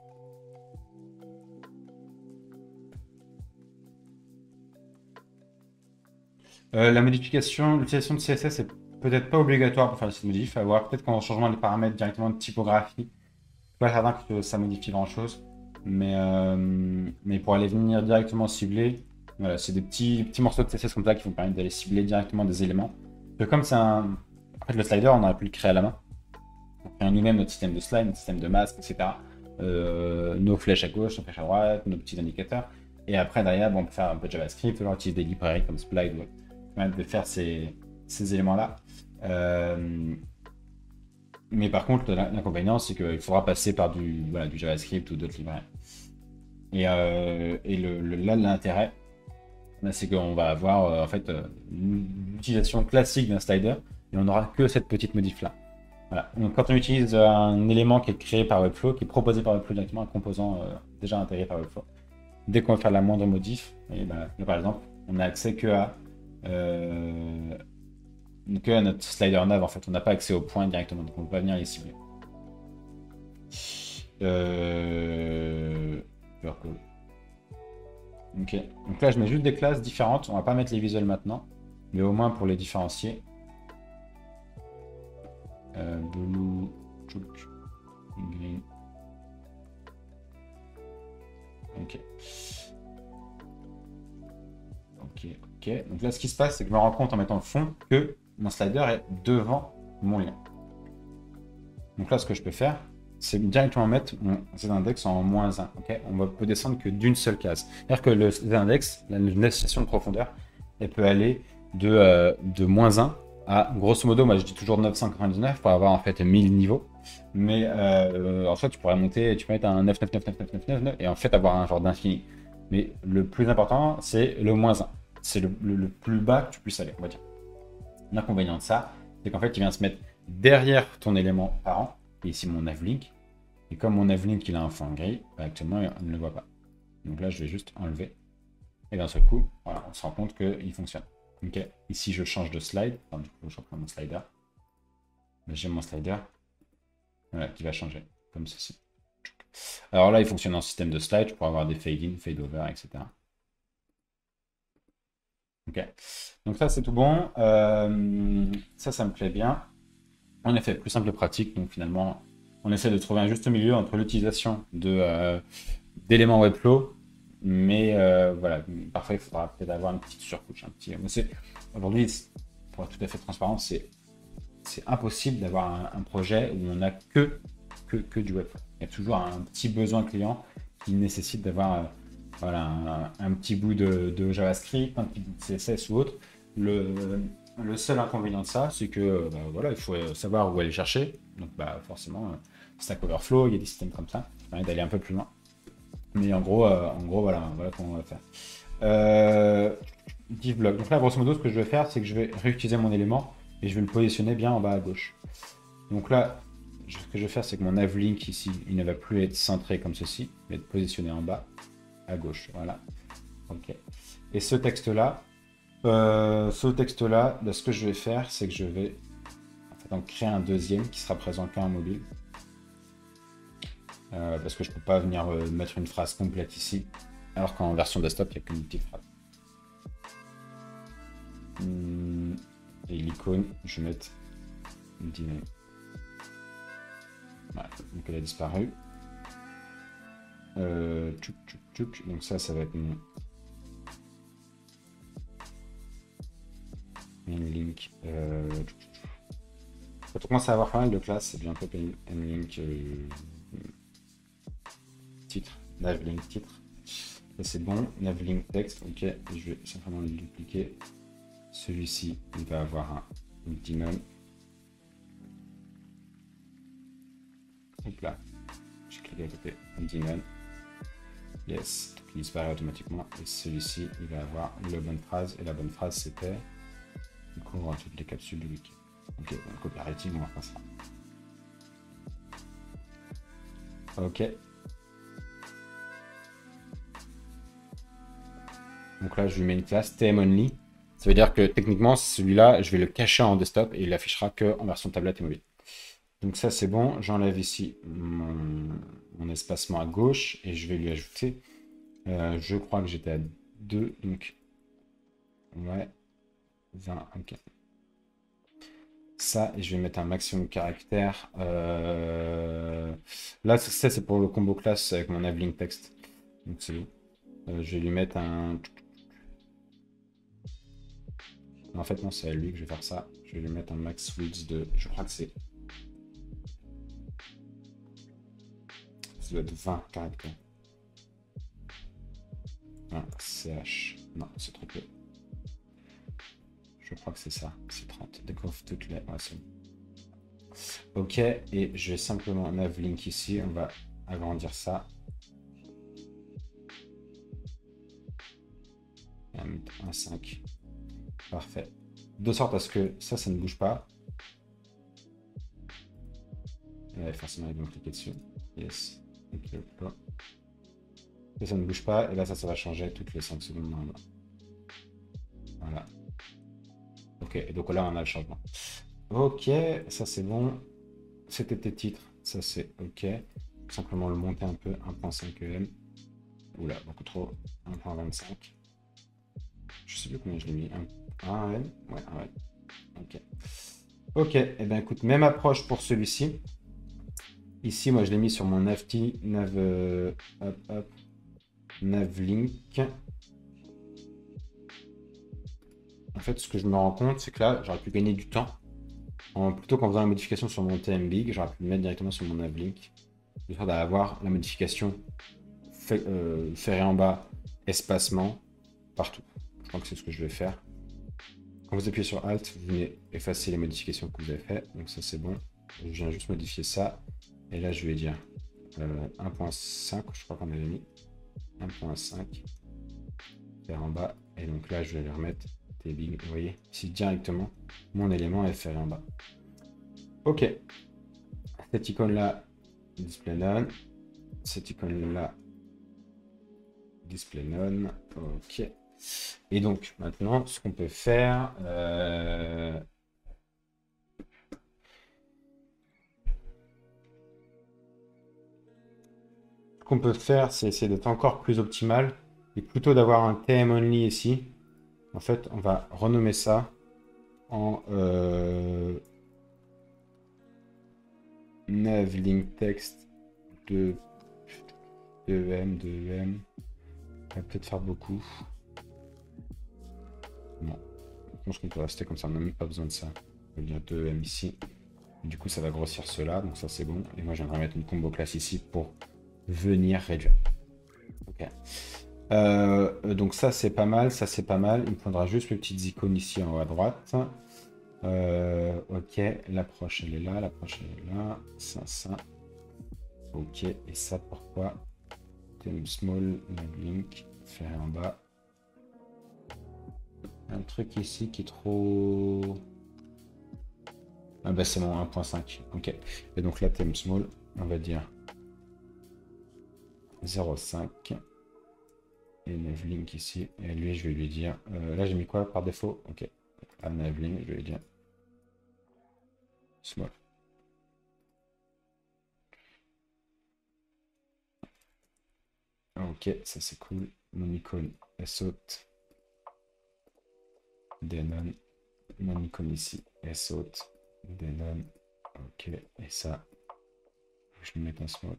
F: Euh, la modification, l'utilisation de C S S est peut-être pas obligatoire pour faire cette modif. À voir peut-être qu'en changeant les paramètres directement de typographie, pas certain que ça modifie grand chose, mais, euh, mais pour aller venir directement cibler, voilà, c'est des petits, petits morceaux de C S S comme ça qui vont permettre d'aller cibler directement des éléments. Que comme c'est un... En fait, le slider, on aurait pu le créer à la main. On crée nous-mêmes notre système de slide, notre système de masque, et cetera. Euh, nos flèches à gauche, nos flèches à droite, nos petits indicateurs. Et après, derrière, bon, on peut faire un peu de JavaScript, on peut utiliser des librairies comme Splide, ouais, qui permettent de faire ces, ces éléments-là. Euh, mais par contre, l'inconvénient, c'est qu'il faudra passer par du, voilà, du JavaScript ou d'autres librairies. Et, euh, et le, le, là, l'intérêt, c'est qu'on va avoir euh, en fait euh, une utilisation classique d'un slider et on n'aura que cette petite modif là. Voilà. Donc quand on utilise un élément qui est créé par Webflow, qui est proposé par Webflow directement, un composant euh, déjà intégré par Webflow, dès qu'on va faire la moindre modif, et ben, là, par exemple, on n'a accès que à, euh, que à notre slider nav en fait, on n'a pas accès aux points directement, donc on ne peut pas venir les cibler. Euh... Ok, donc là je mets juste des classes différentes, on va pas mettre les visuels maintenant, mais au moins pour les différencier. Euh, blue, chouk, green. Ok. Ok, ok. Donc là ce qui se passe, c'est que je me rends compte en mettant le fond que mon slider est devant mon lien. Donc là ce que je peux faire, c'est directement mettre mon z-index en moins un. Okay, on ne peut descendre que d'une seule case. C'est-à-dire que le z-index, la notation de profondeur, elle peut aller de, euh, de moins un à, grosso modo, moi je dis toujours neuf cent quatre-vingt-dix-neuf pour avoir en fait mille niveaux. Mais euh, en fait, tu pourrais monter, tu peux mettre un neuf neuf neuf neuf neuf neuf neuf et en fait avoir un genre d'infini. Mais le plus important, c'est le moins un. c'est le, le, le plus bas que tu puisses aller, on va dire. L'inconvénient de ça, c'est qu'en fait, il vient se mettre derrière ton élément parent, et ici mon navlink. Et comme mon navlink il a un fond gris, bah, actuellement on ne le voit pas. Donc là, je vais juste enlever. Et d'un seul coup, voilà, on se rend compte qu'il fonctionne. Ok. Ici, je change de slide. Enfin, du coup, je reprends mon slider. J'ai mon slider. Voilà, qui va changer, comme ceci. Alors là, il fonctionne en système de slide. Je pourrais avoir des fade in, fade over, et cetera. Ok. Donc ça, c'est tout bon. Euh, ça, ça me plaît bien. En effet, plus simple et pratique. Donc finalement, on essaie de trouver un juste milieu entre l'utilisation de euh, d'éléments Webflow, mais euh, voilà, parfois il faudra peut-être avoir une petite surcouche, un petit. Aujourd'hui, pour être tout à fait transparent, c'est c'est impossible d'avoir un, un projet où on n'a que, que que du Webflow. Il y a toujours un petit besoin client qui nécessite d'avoir euh, voilà un, un petit bout de, de JavaScript, un petit bout de C S S ou autre. Le Le seul inconvénient de ça, c'est que bah, voilà, il faut savoir où aller chercher. Donc bah, forcément, euh, Stack Overflow, il y a des systèmes comme ça qui permettent d'aller un peu plus loin. Mais en gros, euh, en gros voilà, voilà comment on va faire. Euh, div block. Donc là, grosso modo, ce que je vais faire, c'est que je vais réutiliser mon élément et je vais le positionner bien en bas à gauche. Donc là, ce que je vais faire, c'est que mon navlink ici, il ne va plus être centré comme ceci, il va être positionné en bas à gauche. Voilà. Ok. Et ce texte-là, Euh, ce texte-là, là, ce que je vais faire, c'est que je vais en, fait, en créer un deuxième qui sera présent qu'en mobile. Euh, parce que je ne peux pas venir euh, mettre une phrase complète ici, alors qu'en version desktop, il n'y a qu'une petite phrase. Hum, et l'icône, je vais mettre une dynamique. Voilà, donc elle a disparu. Euh, tchouk, tchouk, tchouk. Donc ça, ça va être mon link. Euh... Quand on commence à avoir pas mal de classes, c'est bien un peu link euh... titre, navlink titre. Ça c'est bon, navlink texte, ok, je vais simplement le dupliquer. Celui-ci, il va avoir un multinom. Hop là, je clique à côté, multinom. Yes, il disparaît automatiquement. Et celui-ci, il va avoir la bonne phrase, et la bonne phrase c'était. Du coup, on aura toutes les capsules du wiki. Ok, donc copywriting, on va faire ça. Ok. Donc là, je lui mets une classe T M only. Ça veut dire que techniquement, celui-là, je vais le cacher en desktop et il affichera que en version tablette et mobile. Donc ça, c'est bon. J'enlève ici mon, mon espacement à gauche et je vais lui ajouter. Euh, je crois que j'étais à deux, donc ouais. vingt, ok. Ça, et je vais mettre un maximum de caractères. Euh... Là, ça, c'est pour le combo classe avec mon navlink text. Donc, c'est bon. Euh, je vais lui mettre un. En fait, non, c'est à lui que je vais faire ça. Je vais lui mettre un max width de. Je crois que c'est. Ça doit être vingt caractères. Ah, C H. Non, c'est trop peu. Je crois que c'est ça, c'est trente. Découvre toutes les. Ouais, c'est bon. Ok, et je vais simplement navlink ici. On va agrandir ça. On va mettre un cinq. Parfait. De sorte à ce que ça, ça ne bouge pas. Et forcément, ils vont cliquer dessus. Yes. Ok, hop. Et ça ne bouge pas. Et là, ça, ça va changer toutes les cinq secondes normalement. Voilà. Ok, et donc là on a le changement. Ok, ça c'est bon. C'était tes titres, ça c'est ok. Simplement le monter un peu, un virgule cinq E M. Oula, beaucoup trop, un virgule vingt-cinq. Je sais plus combien je l'ai mis, un E M. Ouais, un E M. Ok. Ok, et eh bien écoute, même approche pour celui-ci. Ici, moi je l'ai mis sur mon navt, nav, euh, hop, hop, navlink. En fait, ce que je me rends compte, c'est que là, j'aurais pu gagner du temps. En, plutôt qu'en faisant la modification sur mon T M Big, j'aurais pu le mettre directement sur mon navlink. De sorte à avoir la modification fait, euh, ferré en bas, espacement, partout. Je crois que c'est ce que je vais faire. Quand vous appuyez sur Alt, vous venez effacer les modifications que vous avez faites. Donc ça, c'est bon. Je viens juste modifier ça. Et là, je vais dire euh, un virgule cinq, je crois qu'on avait mis. un virgule cinq. Faire en bas. Et donc là, je vais le remettre T B. Vous voyez, ici directement, mon élément est fait en bas. Ok. Cette icône-là, display none. Cette icône-là, display none. Ok. Et donc, maintenant, ce qu'on peut faire... Euh... Ce qu'on peut faire, c'est essayer d'être encore plus optimal. Et plutôt d'avoir un T M only ici. En fait, on va renommer ça en... Euh... nav link text de deux E M, deux E M. Ça va peut-être faire beaucoup. Non. Je pense qu'on peut rester comme ça, on n'a même pas besoin de ça. On va dire deux E M ici. Du coup, ça va grossir cela, donc ça c'est bon. Et moi, j'aimerais mettre une combo classe ici pour venir réduire. Ok. Euh, donc ça c'est pas mal, ça c'est pas mal. Il me faudra juste les petites icônes ici en haut à droite. Euh, ok, l'approche elle est là, l'approche elle est là, ça, ça. Ok, et ça pourquoi? Theme small, link, faire en bas. Un truc ici qui est trop... Ah bah c'est mon un point cinq, ok. Et donc là, theme small, on va dire zéro virgule cinq. Et navlink ici, et lui je vais lui dire... Euh, là j'ai mis quoi par défaut? Ok, à navlink, je vais lui dire small. Ok, ça c'est cool. Mon icône, elle saute. Denon. Mon icône ici, elle saute. Denon. Ok, et ça, je vais mettre un small.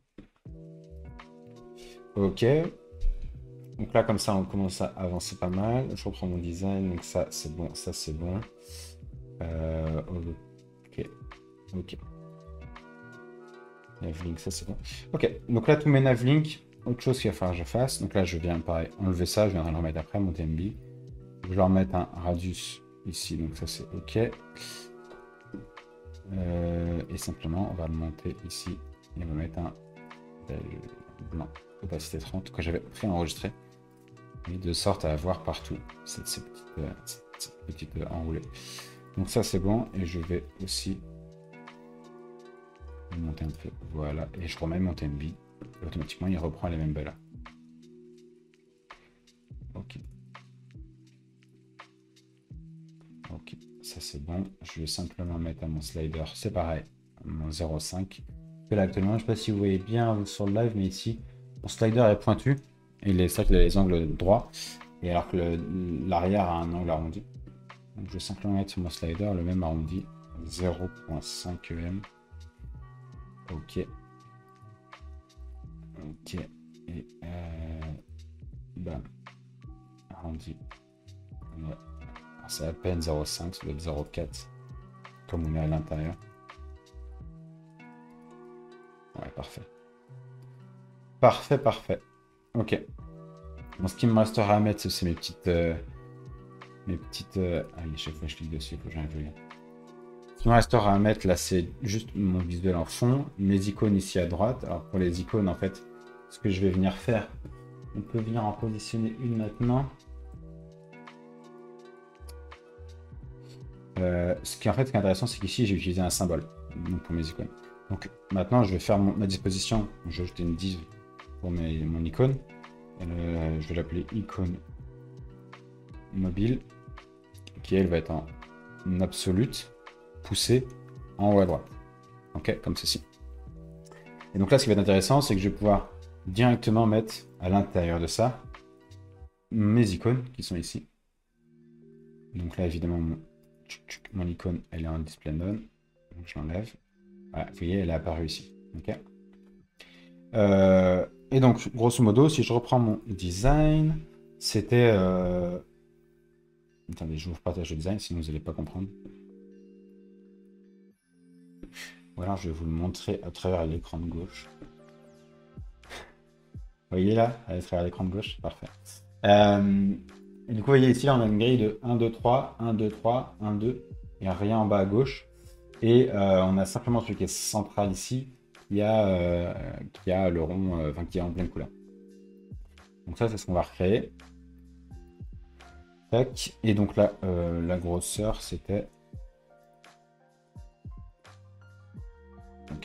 F: Ok. Donc là, comme ça, on commence à avancer pas mal. Je reprends mon design. Donc ça, c'est bon. Ça, c'est bon. Euh, ok. Ok. Navlink, ça, c'est bon. Ok. Donc là, tous mes navlink. Autre chose qu'il va falloir que je fasse. Donc là, je viens, pareil, enlever ça. Je viendrai le remettre après, mon T M B. Je vais remettre un radius ici. Donc ça, c'est ok. Euh, et simplement, on va le monter ici. Et on va mettre un blanc. Opacité trente que j'avais préenregistré. Et de sorte à avoir partout cette, cette petite, euh, cette, cette petite euh, enroulée. Donc ça c'est bon. Et je vais aussi monter un peu. Voilà. Et je remets mon T M B. Et automatiquement il reprend les mêmes balles. Ok. Ok. Ça c'est bon. Je vais simplement mettre à mon slider. C'est pareil. Mon zéro virgule cinq. Que là actuellement, je ne sais pas si vous voyez bien sur le live, mais ici, mon slider est pointu. Et il est ça qu'il a les angles droits. Et alors que l'arrière a un angle arrondi. Donc je vais simplement mettre sur mon slider le même arrondi. zéro virgule cinq E M. Ok. Ok. Et euh, bam. Arrondi. Ouais. C'est à peine zéro virgule cinq, ça doit être zéro virgule quatre. Comme on est à l'intérieur. Ouais, parfait. Parfait, parfait. Ok. Bon, ce qui me restera à mettre, c'est mes petites... Euh, mes petites... Euh... Ah oui, chaque fois je clique dessus, il faut que j'aille jouer. Ce qui me restera à mettre, là, c'est juste mon visuel en fond. Mes icônes ici à droite. Alors, pour les icônes, en fait, ce que je vais venir faire, on peut venir en positionner une maintenant. Euh, ce qui, en fait, ce qui est intéressant, c'est qu'ici, j'ai utilisé un symbole donc, pour mes icônes. Donc maintenant, je vais faire mon, ma disposition. Je vais ajouter une div pour mes, mon icône. Le, je vais l'appeler icône mobile, qui elle va être en absolute, poussée en haut à droite. Ok, comme ceci. Et donc là, ce qui va être intéressant, c'est que je vais pouvoir directement mettre à l'intérieur de ça mes icônes qui sont ici. Donc là, évidemment, mon, mon icône, elle est en display none. Donc je l'enlève. Voilà, vous voyez, elle est apparue ici. Okay. Euh, et donc, grosso modo, si je reprends mon design, c'était... Euh... Attendez, je vous partage le design, sinon vous n'allez pas comprendre. Ou alors, je vais vous le montrer à travers l'écran de gauche. Vous voyez là, à travers l'écran de gauche, parfait. Euh... Et du coup, vous voyez ici, là, on a une grille de un, deux, trois, un, deux, trois, un, deux. Il n'y a rien en bas à gauche. Et euh, on a simplement celui qui est central ici, qui a, euh, qui a le rond, euh, enfin qui est en pleine couleur. Donc ça, c'est ce qu'on va recréer. Tac. Et donc là, euh, la grosseur, c'était... Ok.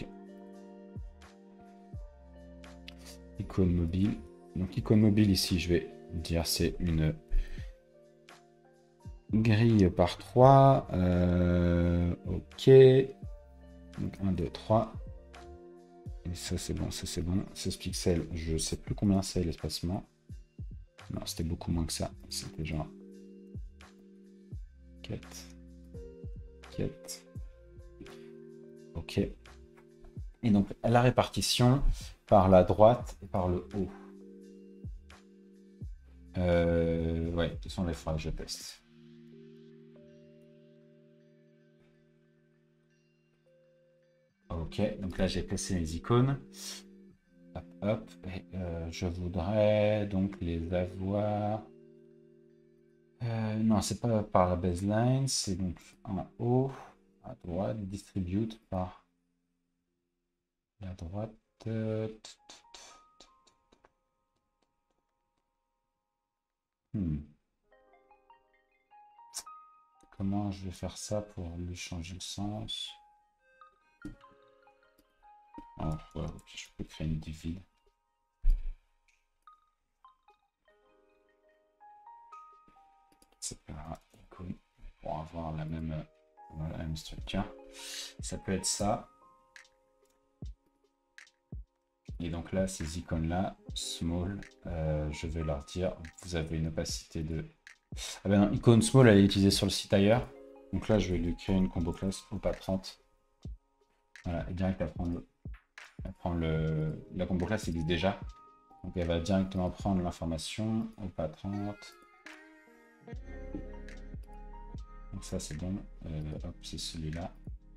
F: Icône mobile. Donc icône mobile ici, je vais dire c'est une grille par trois. Euh, ok. Donc un, deux, trois. Et ça c'est bon, ça c'est bon. seize pixels, je sais plus combien c'est l'espacement. Non, c'était beaucoup moins que ça. C'était genre quatre. quatre. Ok. Et donc la répartition par la droite et par le haut. Euh, ouais, de toute façon, il faudra que je teste. Ok, donc là j'ai placé les icônes. Hop, hop. Et, euh, je voudrais donc les avoir. Euh, non, c'est pas par la baseline, c'est donc en haut, à droite, distribute par la droite. Euh, Hmm. Comment je vais faire ça pour lui changer le sens? Oh, ouais, je peux créer une divide. C'est pas icône pour avoir la même, euh, la même structure. Ça peut être ça. Et donc là, ces icônes-là, small, euh, je vais leur dire, vous avez une opacité de... Ah ben non, icône small, elle est utilisée sur le site ailleurs. Donc là, je vais lui créer une combo classe opa trente. Voilà, et direct, elle prend, le... Elle prend le... La combo classe existe déjà. Donc elle va directement prendre l'information, opa trente. Donc ça, c'est bon. Euh, hop, c'est celui-là.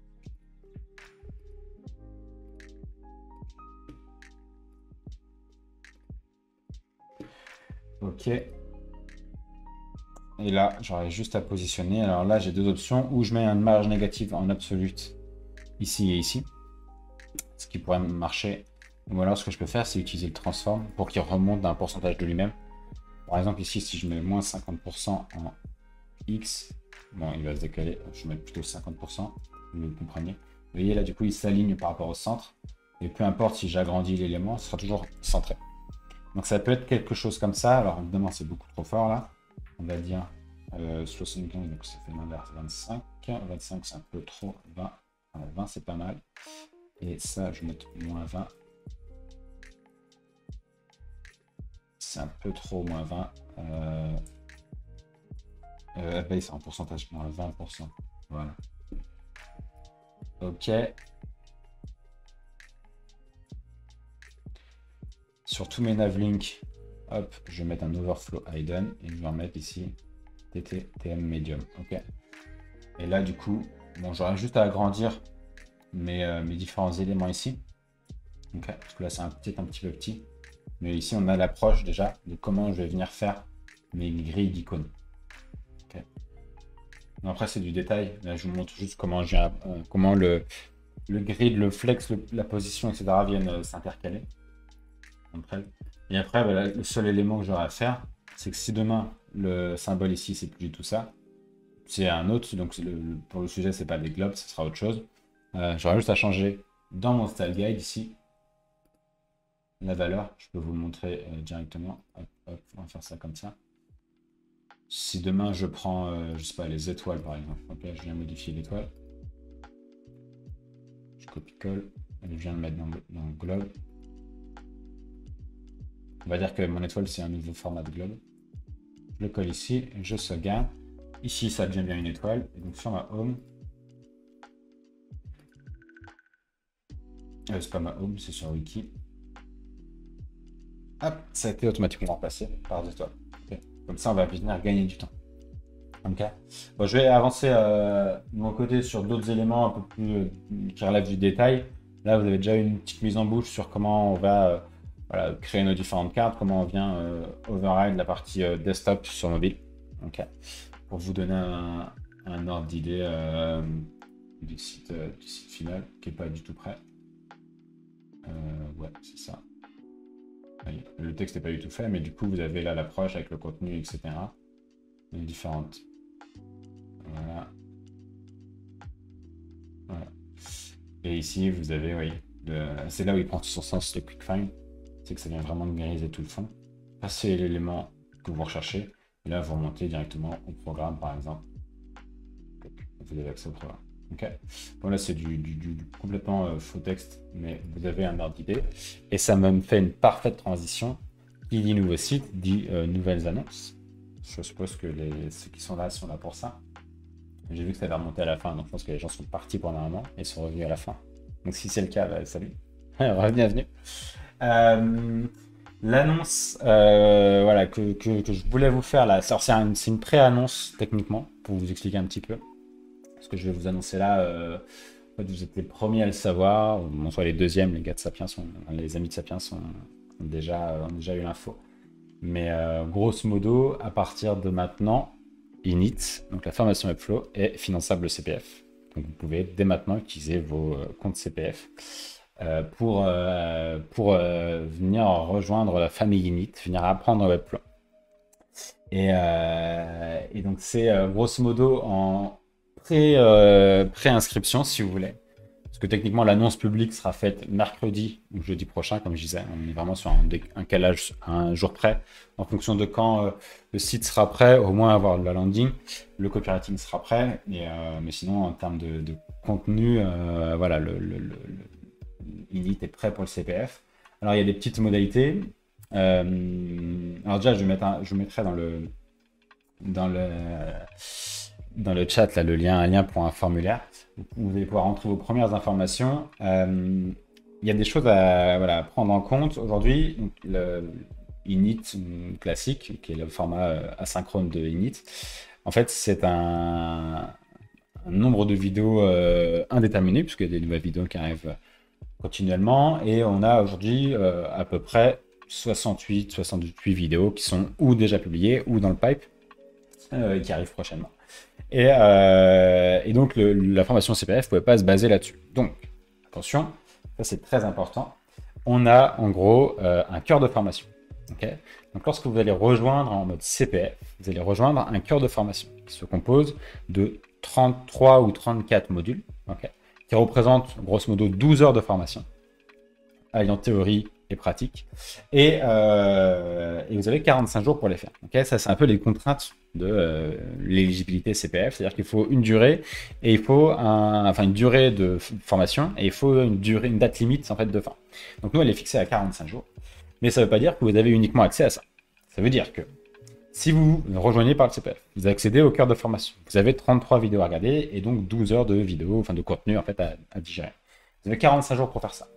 F: Ok. Et là, j'aurais juste à positionner. Alors là, j'ai deux options où je mets une marge négative en absolute ici et ici. Ce qui pourrait marcher. Ou alors, ce que je peux faire, c'est utiliser le transform pour qu'il remonte d'un pourcentage de lui-même. Par exemple, ici, si je mets moins cinquante pour cent en X, bon, il va se décaler. Je vais mettre plutôt cinquante pour cent. Vous comprenez. Vous voyez, là, du coup, il s'aligne par rapport au centre. Et peu importe si j'agrandis l'élément, ce sera toujours centré. Donc ça peut être quelque chose comme ça. Alors évidemment c'est beaucoup trop fort là. On va dire euh, soixante-quinze, donc ça fait l'inverse, vingt-cinq. vingt-cinq c'est un peu trop. vingt, voilà, vingt c'est pas mal. Et ça je vais mettre moins vingt. C'est un peu trop, moins vingt. Euh... Euh, bah, c'est en pourcentage, moins vingt pour cent. Voilà. Ok. Sur tous mes navlinks, hop, je vais mettre un overflow hidden et je vais en mettre ici T T T M medium. Ok. Et là, du coup, bon, j'aurai juste à agrandir mes, euh, mes différents éléments ici. Ok. Parce que là, c'est un petit, un petit peu petit. Mais ici, on a l'approche déjà de comment je vais venir faire mes grilles d'icônes. Ok. Après, c'est du détail. Là, je vous montre juste comment, j'ai, euh, comment le, le grid, le flex, le, la position, et cetera viennent euh, s'intercaler. Et après, bah, le seul élément que j'aurai à faire, c'est que si demain le symbole ici, c'est plus du tout ça, c'est un autre, donc le, le, pour le sujet, c'est pas des globes, ce sera autre chose. Euh, j'aurai juste à changer dans mon style guide ici la valeur. Je peux vous le montrer euh, directement. Hop, hop, on va faire ça comme ça. Si demain je prends, euh, je sais pas, les étoiles par exemple, ok, je viens modifier l'étoile. Je copie-colle, je viens le mettre dans le, dans le globe. On va dire que mon étoile, c'est un nouveau format de globe. Je le colle ici, je sauvegarde. Ici, ça devient bien une étoile. Et donc sur ma home, euh, c'est pas ma home, c'est sur wiki. Hop, ça a été automatiquement remplacé par des étoiles. Okay. Comme ça, on va venir gagner du temps. Ok. Bon, je vais avancer euh, de mon côté sur d'autres éléments un peu plus euh, qui relèvent du détail. Là, vous avez déjà une petite mise en bouche sur comment on va euh, voilà, créer nos différentes cartes, comment on vient euh, override la partie euh, desktop sur mobile. Okay. Pour vous donner un, un ordre d'idée euh, du, site, euh, du site final qui n'est pas du tout prêt. Euh, ouais, c'est ça. Le texte n'est pas du tout fait, mais du coup, vous avez là l'approche avec le contenu, et cetera. les différentes. Voilà. Voilà. Et ici, vous avez, oui, c'est là où il prend tout son sens, le quick find. C'est que ça vient vraiment griser tout le fond. Passez l'élément que vous recherchez. Et là, vous remontez directement au programme, par exemple. Vous avez accès au programme. Ok. Bon, là, c'est du, du, du complètement euh, faux texte, mais vous avez un ordre d'idée. Et ça me fait une parfaite transition. Qui dit nouveau site, dit euh, nouvelles annonces. Je suppose que les, ceux qui sont là sont là pour ça. J'ai vu que ça va remonter à la fin, donc je pense que les gens sont partis pendant un moment et sont revenus à la fin. Donc si c'est le cas, bah, salut. Bienvenue. Euh, L'annonce euh, voilà, que, que, que je voulais vous faire là, c'est un, une pré-annonce techniquement, pour vous expliquer un petit peu. Ce que je vais vous annoncer là, euh, en fait, vous êtes les premiers à le savoir, bon, soit les deuxièmes, les gars de Sapiens, sont, les amis de Sapiens sont, ont, déjà, ont déjà eu l'info. Mais euh, grosso modo, à partir de maintenant, Init, donc la formation Webflow, est finançable C P F. Donc vous pouvez dès maintenant utiliser vos euh, comptes C P F euh, pour, euh, pour euh, venir rejoindre la famille Init, venir apprendre Webflow. Et, euh, et donc c'est euh, grosso modo en pré, euh, pré-inscription si vous voulez. Parce que techniquement l'annonce publique sera faite mercredi ou jeudi prochain, comme je disais. On est vraiment sur un, un calage un jour près. En fonction de quand euh, le site sera prêt, au moins avoir la landing, le copywriting sera prêt. Et, euh, mais sinon, en termes de, de contenu, euh, voilà, le, le, le, le Init est prêt pour le C P F. Alors il y a des petites modalités. Euh, alors déjà, je, vais mettre un, je mettrai dans le dans le dans le chat là le lien, un lien pour un formulaire. Vous allez pouvoir rentrer vos premières informations. Euh, il y a des choses à, voilà, à prendre en compte aujourd'hui. Le Init classique, qui est le format asynchrone de Init, en fait, c'est un, un nombre de vidéos euh, indéterminé, puisqu'il y a des nouvelles vidéos qui arrivent continuellement. Et on a aujourd'hui euh, à peu près soixante-huit, soixante-huit vidéos qui sont ou déjà publiées ou dans le pipe, euh, qui arrivent prochainement. Et, euh, et donc, le, la formation C P F ne pouvait pas se baser là-dessus. Donc, attention, ça c'est très important. On a en gros euh, un cœur de formation. Okay, donc, lorsque vous allez rejoindre en mode C P F, vous allez rejoindre un cœur de formation qui se compose de trente-trois ou trente-quatre modules, okay, qui représentent grosso modo douze heures de formation, alliant théorie et pratique. Et, euh, et vous avez quarante-cinq jours pour les faire. Okay, ça, c'est un peu les contraintes de euh, l'éligibilité C P F, c'est-à-dire qu'il faut une durée et il faut un, enfin une durée de formation et il faut une durée, une date limite en fait de fin. Donc nous, elle est fixée à quarante-cinq jours. Mais ça ne veut pas dire que vous avez uniquement accès à ça. Ça veut dire que si vous rejoignez par le C P F, vous accédez au cœur de formation. Vous avez trente-trois vidéos à regarder et donc douze heures de vidéos, enfin de contenu en fait à, à digérer. Vous avez quarante-cinq jours pour faire ça.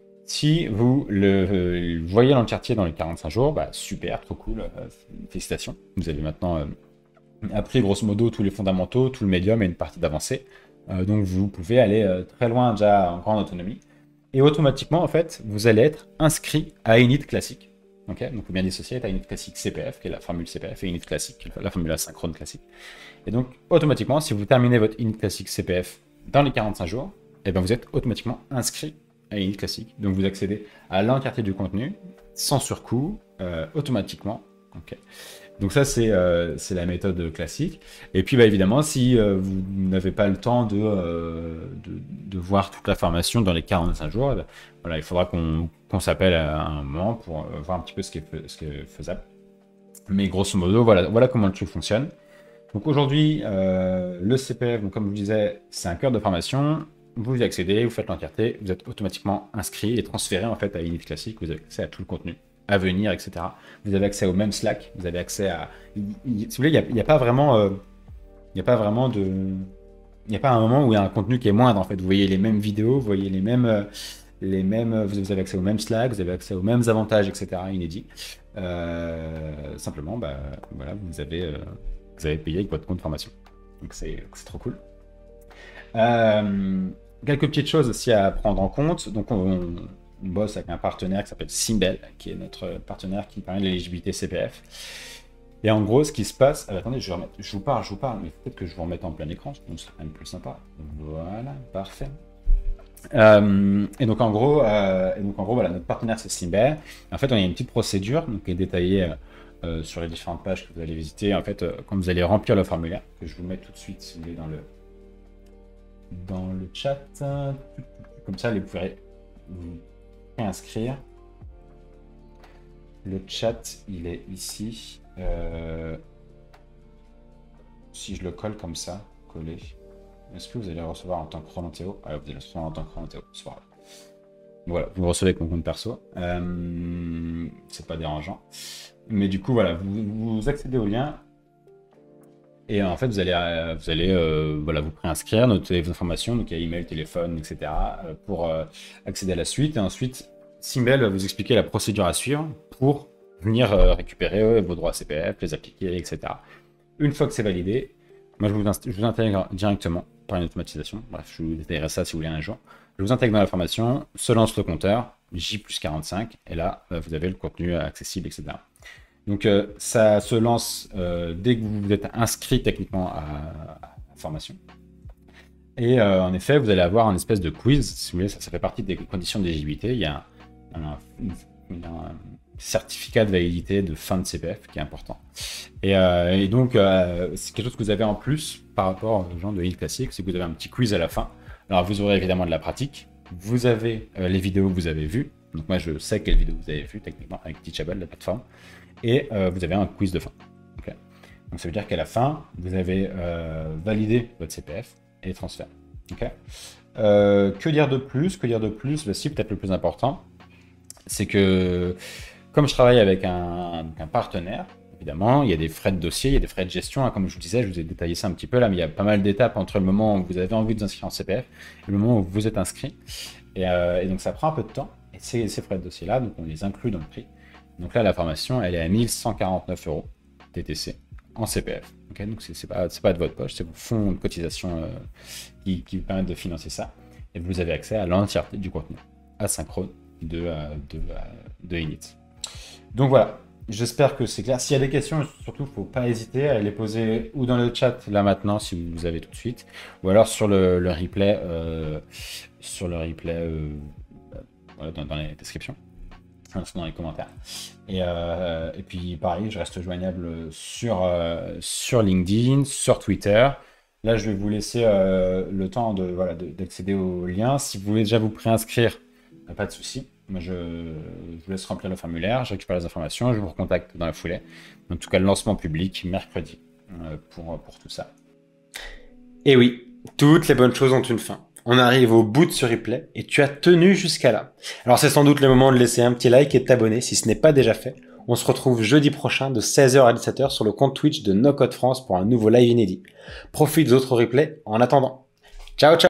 F: Si vous le euh, voyez l'entièreté dans les quarante-cinq jours, bah, super, trop cool, euh, félicitations. Vous avez maintenant euh, appris grosso modo tous les fondamentaux, tout le médium et une partie d'avancée. Euh, donc vous pouvez aller euh, très loin déjà en grande autonomie. Et automatiquement, en fait, vous allez être inscrit à Init classique. Okay, donc, il faut bien dissocier à Init classique C P F, qui est la formule C P F, et Init classique, qui est la formule asynchrone classique. Et donc, automatiquement, si vous terminez votre Init classique C P F dans les quarante-cinq jours, eh ben, vous êtes automatiquement inscrit à Init classique. Donc, vous accédez à l'entièreté du contenu, sans surcoût, euh, automatiquement. Okay. Donc ça, c'est euh, la méthode classique. Et puis, bah, évidemment, si euh, vous n'avez pas le temps de, euh, de, de voir toute la formation dans les quarante-cinq jours, bah, voilà, il faudra qu'on qu'on s'appelle à un moment pour euh, voir un petit peu ce qui est, ce qui est faisable. Mais grosso modo, voilà, voilà comment le truc fonctionne. Donc aujourd'hui, euh, le C P F, donc, comme je vous disais, c'est un cœur de formation. Vous y accédez, vous faites l'entièreté, vous êtes automatiquement inscrit et transféré en fait à Init classique. Vous avez accès à tout le contenu à venir, et cetera. Vous avez accès au même Slack, vous avez accès à... Si vous voulez, il n'y a, a pas vraiment... Euh... Il n'y a pas vraiment de... Il n'y a pas un moment où il y a un contenu qui est moindre, en fait. Vous voyez les mêmes vidéos, vous voyez les mêmes... Les mêmes... Vous avez accès au même Slack, vous avez accès aux mêmes avantages, et cetera, inédits. Euh... Simplement, bah, voilà, vous avez, euh... vous avez payé avec votre compte de formation. Donc, c'est trop cool. Euh... Quelques petites choses aussi à prendre en compte. Donc, on... On bosse avec un partenaire qui s'appelle Simbel, qui est notre partenaire qui permet l'éligibilité C P F. Et en gros, ce qui se passe... Ah, attendez, je, remets... je vous parle, je vous parle, mais peut-être que je vous remette en plein écran, donc ce serait quand même plus sympa. Voilà, parfait. Euh, et donc en gros, euh, et donc en gros, voilà, notre partenaire c'est Simbel. En fait, on a une petite procédure donc, qui est détaillée euh, sur les différentes pages que vous allez visiter. En fait, euh, quand vous allez remplir le formulaire, que je vous mets tout de suite si vous voulez dans le, dans le chat, comme ça, vous pourrez vous réinscrire. Le chat, il est ici. Euh, si je le colle comme ça, coller, est-ce que vous allez recevoir en tant que Chronothéo? Ah, vous allez recevoir en tant que Chronothéo, c'est pas grave. Voilà, vous recevez avec mon compte perso. Euh, c'est pas dérangeant. Mais du coup, voilà, vous, vous accédez au lien. Et en fait, vous allez, euh, vous, allez euh, voilà, vous préinscrire, noter vos informations, donc il y a email, téléphone, et cetera, euh, pour euh, accéder à la suite. Et ensuite, Simbel va vous expliquer la procédure à suivre pour venir euh, récupérer euh, vos droits C P F, les appliquer, et cetera. Une fois que c'est validé, moi je vous, je vous intègre directement par une automatisation. Bref, je vous détaillerai ça si vous voulez un jour. Je vous intègre dans la formation, se lance le compteur, J plus quarante-cinq, et là, euh, vous avez le contenu accessible, et cetera. Donc euh, ça se lance euh, dès que vous êtes inscrit techniquement à, à la formation. Et euh, en effet, vous allez avoir un espèce de quiz, si vous voulez, ça, ça fait partie des conditions d'éligibilité. Il y a un, un, un, un certificat de validité de fin de C P F qui est important. Et, euh, et donc, euh, c'est quelque chose que vous avez en plus par rapport aux gens de l'île classique, c'est que vous avez un petit quiz à la fin. Alors, vous aurez évidemment de la pratique. Vous avez euh, les vidéos que vous avez vues. Donc, moi, je sais quelles vidéos vous avez vues techniquement avec Teachable, la plateforme. Et euh, vous avez un quiz de fin. Okay. Donc, ça veut dire qu'à la fin, vous avez euh, validé votre C P F et transfert. Okay. Euh, que dire de plus Que dire de plus bah, si, peut-être le plus important, c'est que comme je travaille avec un, un partenaire, évidemment, il y a des frais de dossier, il y a des frais de gestion. Hein, comme je vous disais, je vous ai détaillé ça un petit peu là, mais il y a pas mal d'étapes entre le moment où vous avez envie de vous inscrire en C P F et le moment où vous êtes inscrit. Et, euh, et donc, ça prend un peu de temps. Et ces, ces frais de dossier-là, donc on les inclut dans le prix. Donc là, la formation, elle est à mille cent quarante-neuf euros T T C en C P F. Okay, donc, c'est pas, pas de votre poche, c'est vos fonds de cotisation euh, qui, qui vous permettent de financer ça. Et vous avez accès à l'entièreté du contenu asynchrone de, euh, de, euh, de Init. Donc voilà, j'espère que c'est clair. S'il y a des questions, surtout, il ne faut pas hésiter à les poser ou dans le chat, là maintenant, si vous avez tout de suite, ou alors sur le, le replay, euh, sur le replay euh, voilà, dans, dans les descriptions. Dans les commentaires. Et, euh, et puis pareil, je reste joignable sur, euh, sur LinkedIn, sur Twitter. Là, je vais vous laisser euh, le temps de, voilà, d'accéder au lien. Si vous voulez déjà vous préinscrire, pas de souci. Moi, je, je vous laisse remplir le formulaire, je récupère les informations, je vous recontacte dans la foulée. En tout cas, le lancement public, mercredi, euh, pour, pour tout ça. Et oui, toutes les bonnes choses ont une fin. On arrive au bout de ce replay et tu as tenu jusqu'à là. Alors c'est sans doute le moment de laisser un petit like et de t'abonner si ce n'est pas déjà fait. On se retrouve jeudi prochain de seize heures à dix-sept heures sur le compte Twitch de No Code France pour un nouveau live inédit. Profite des autres replays en attendant. Ciao ciao.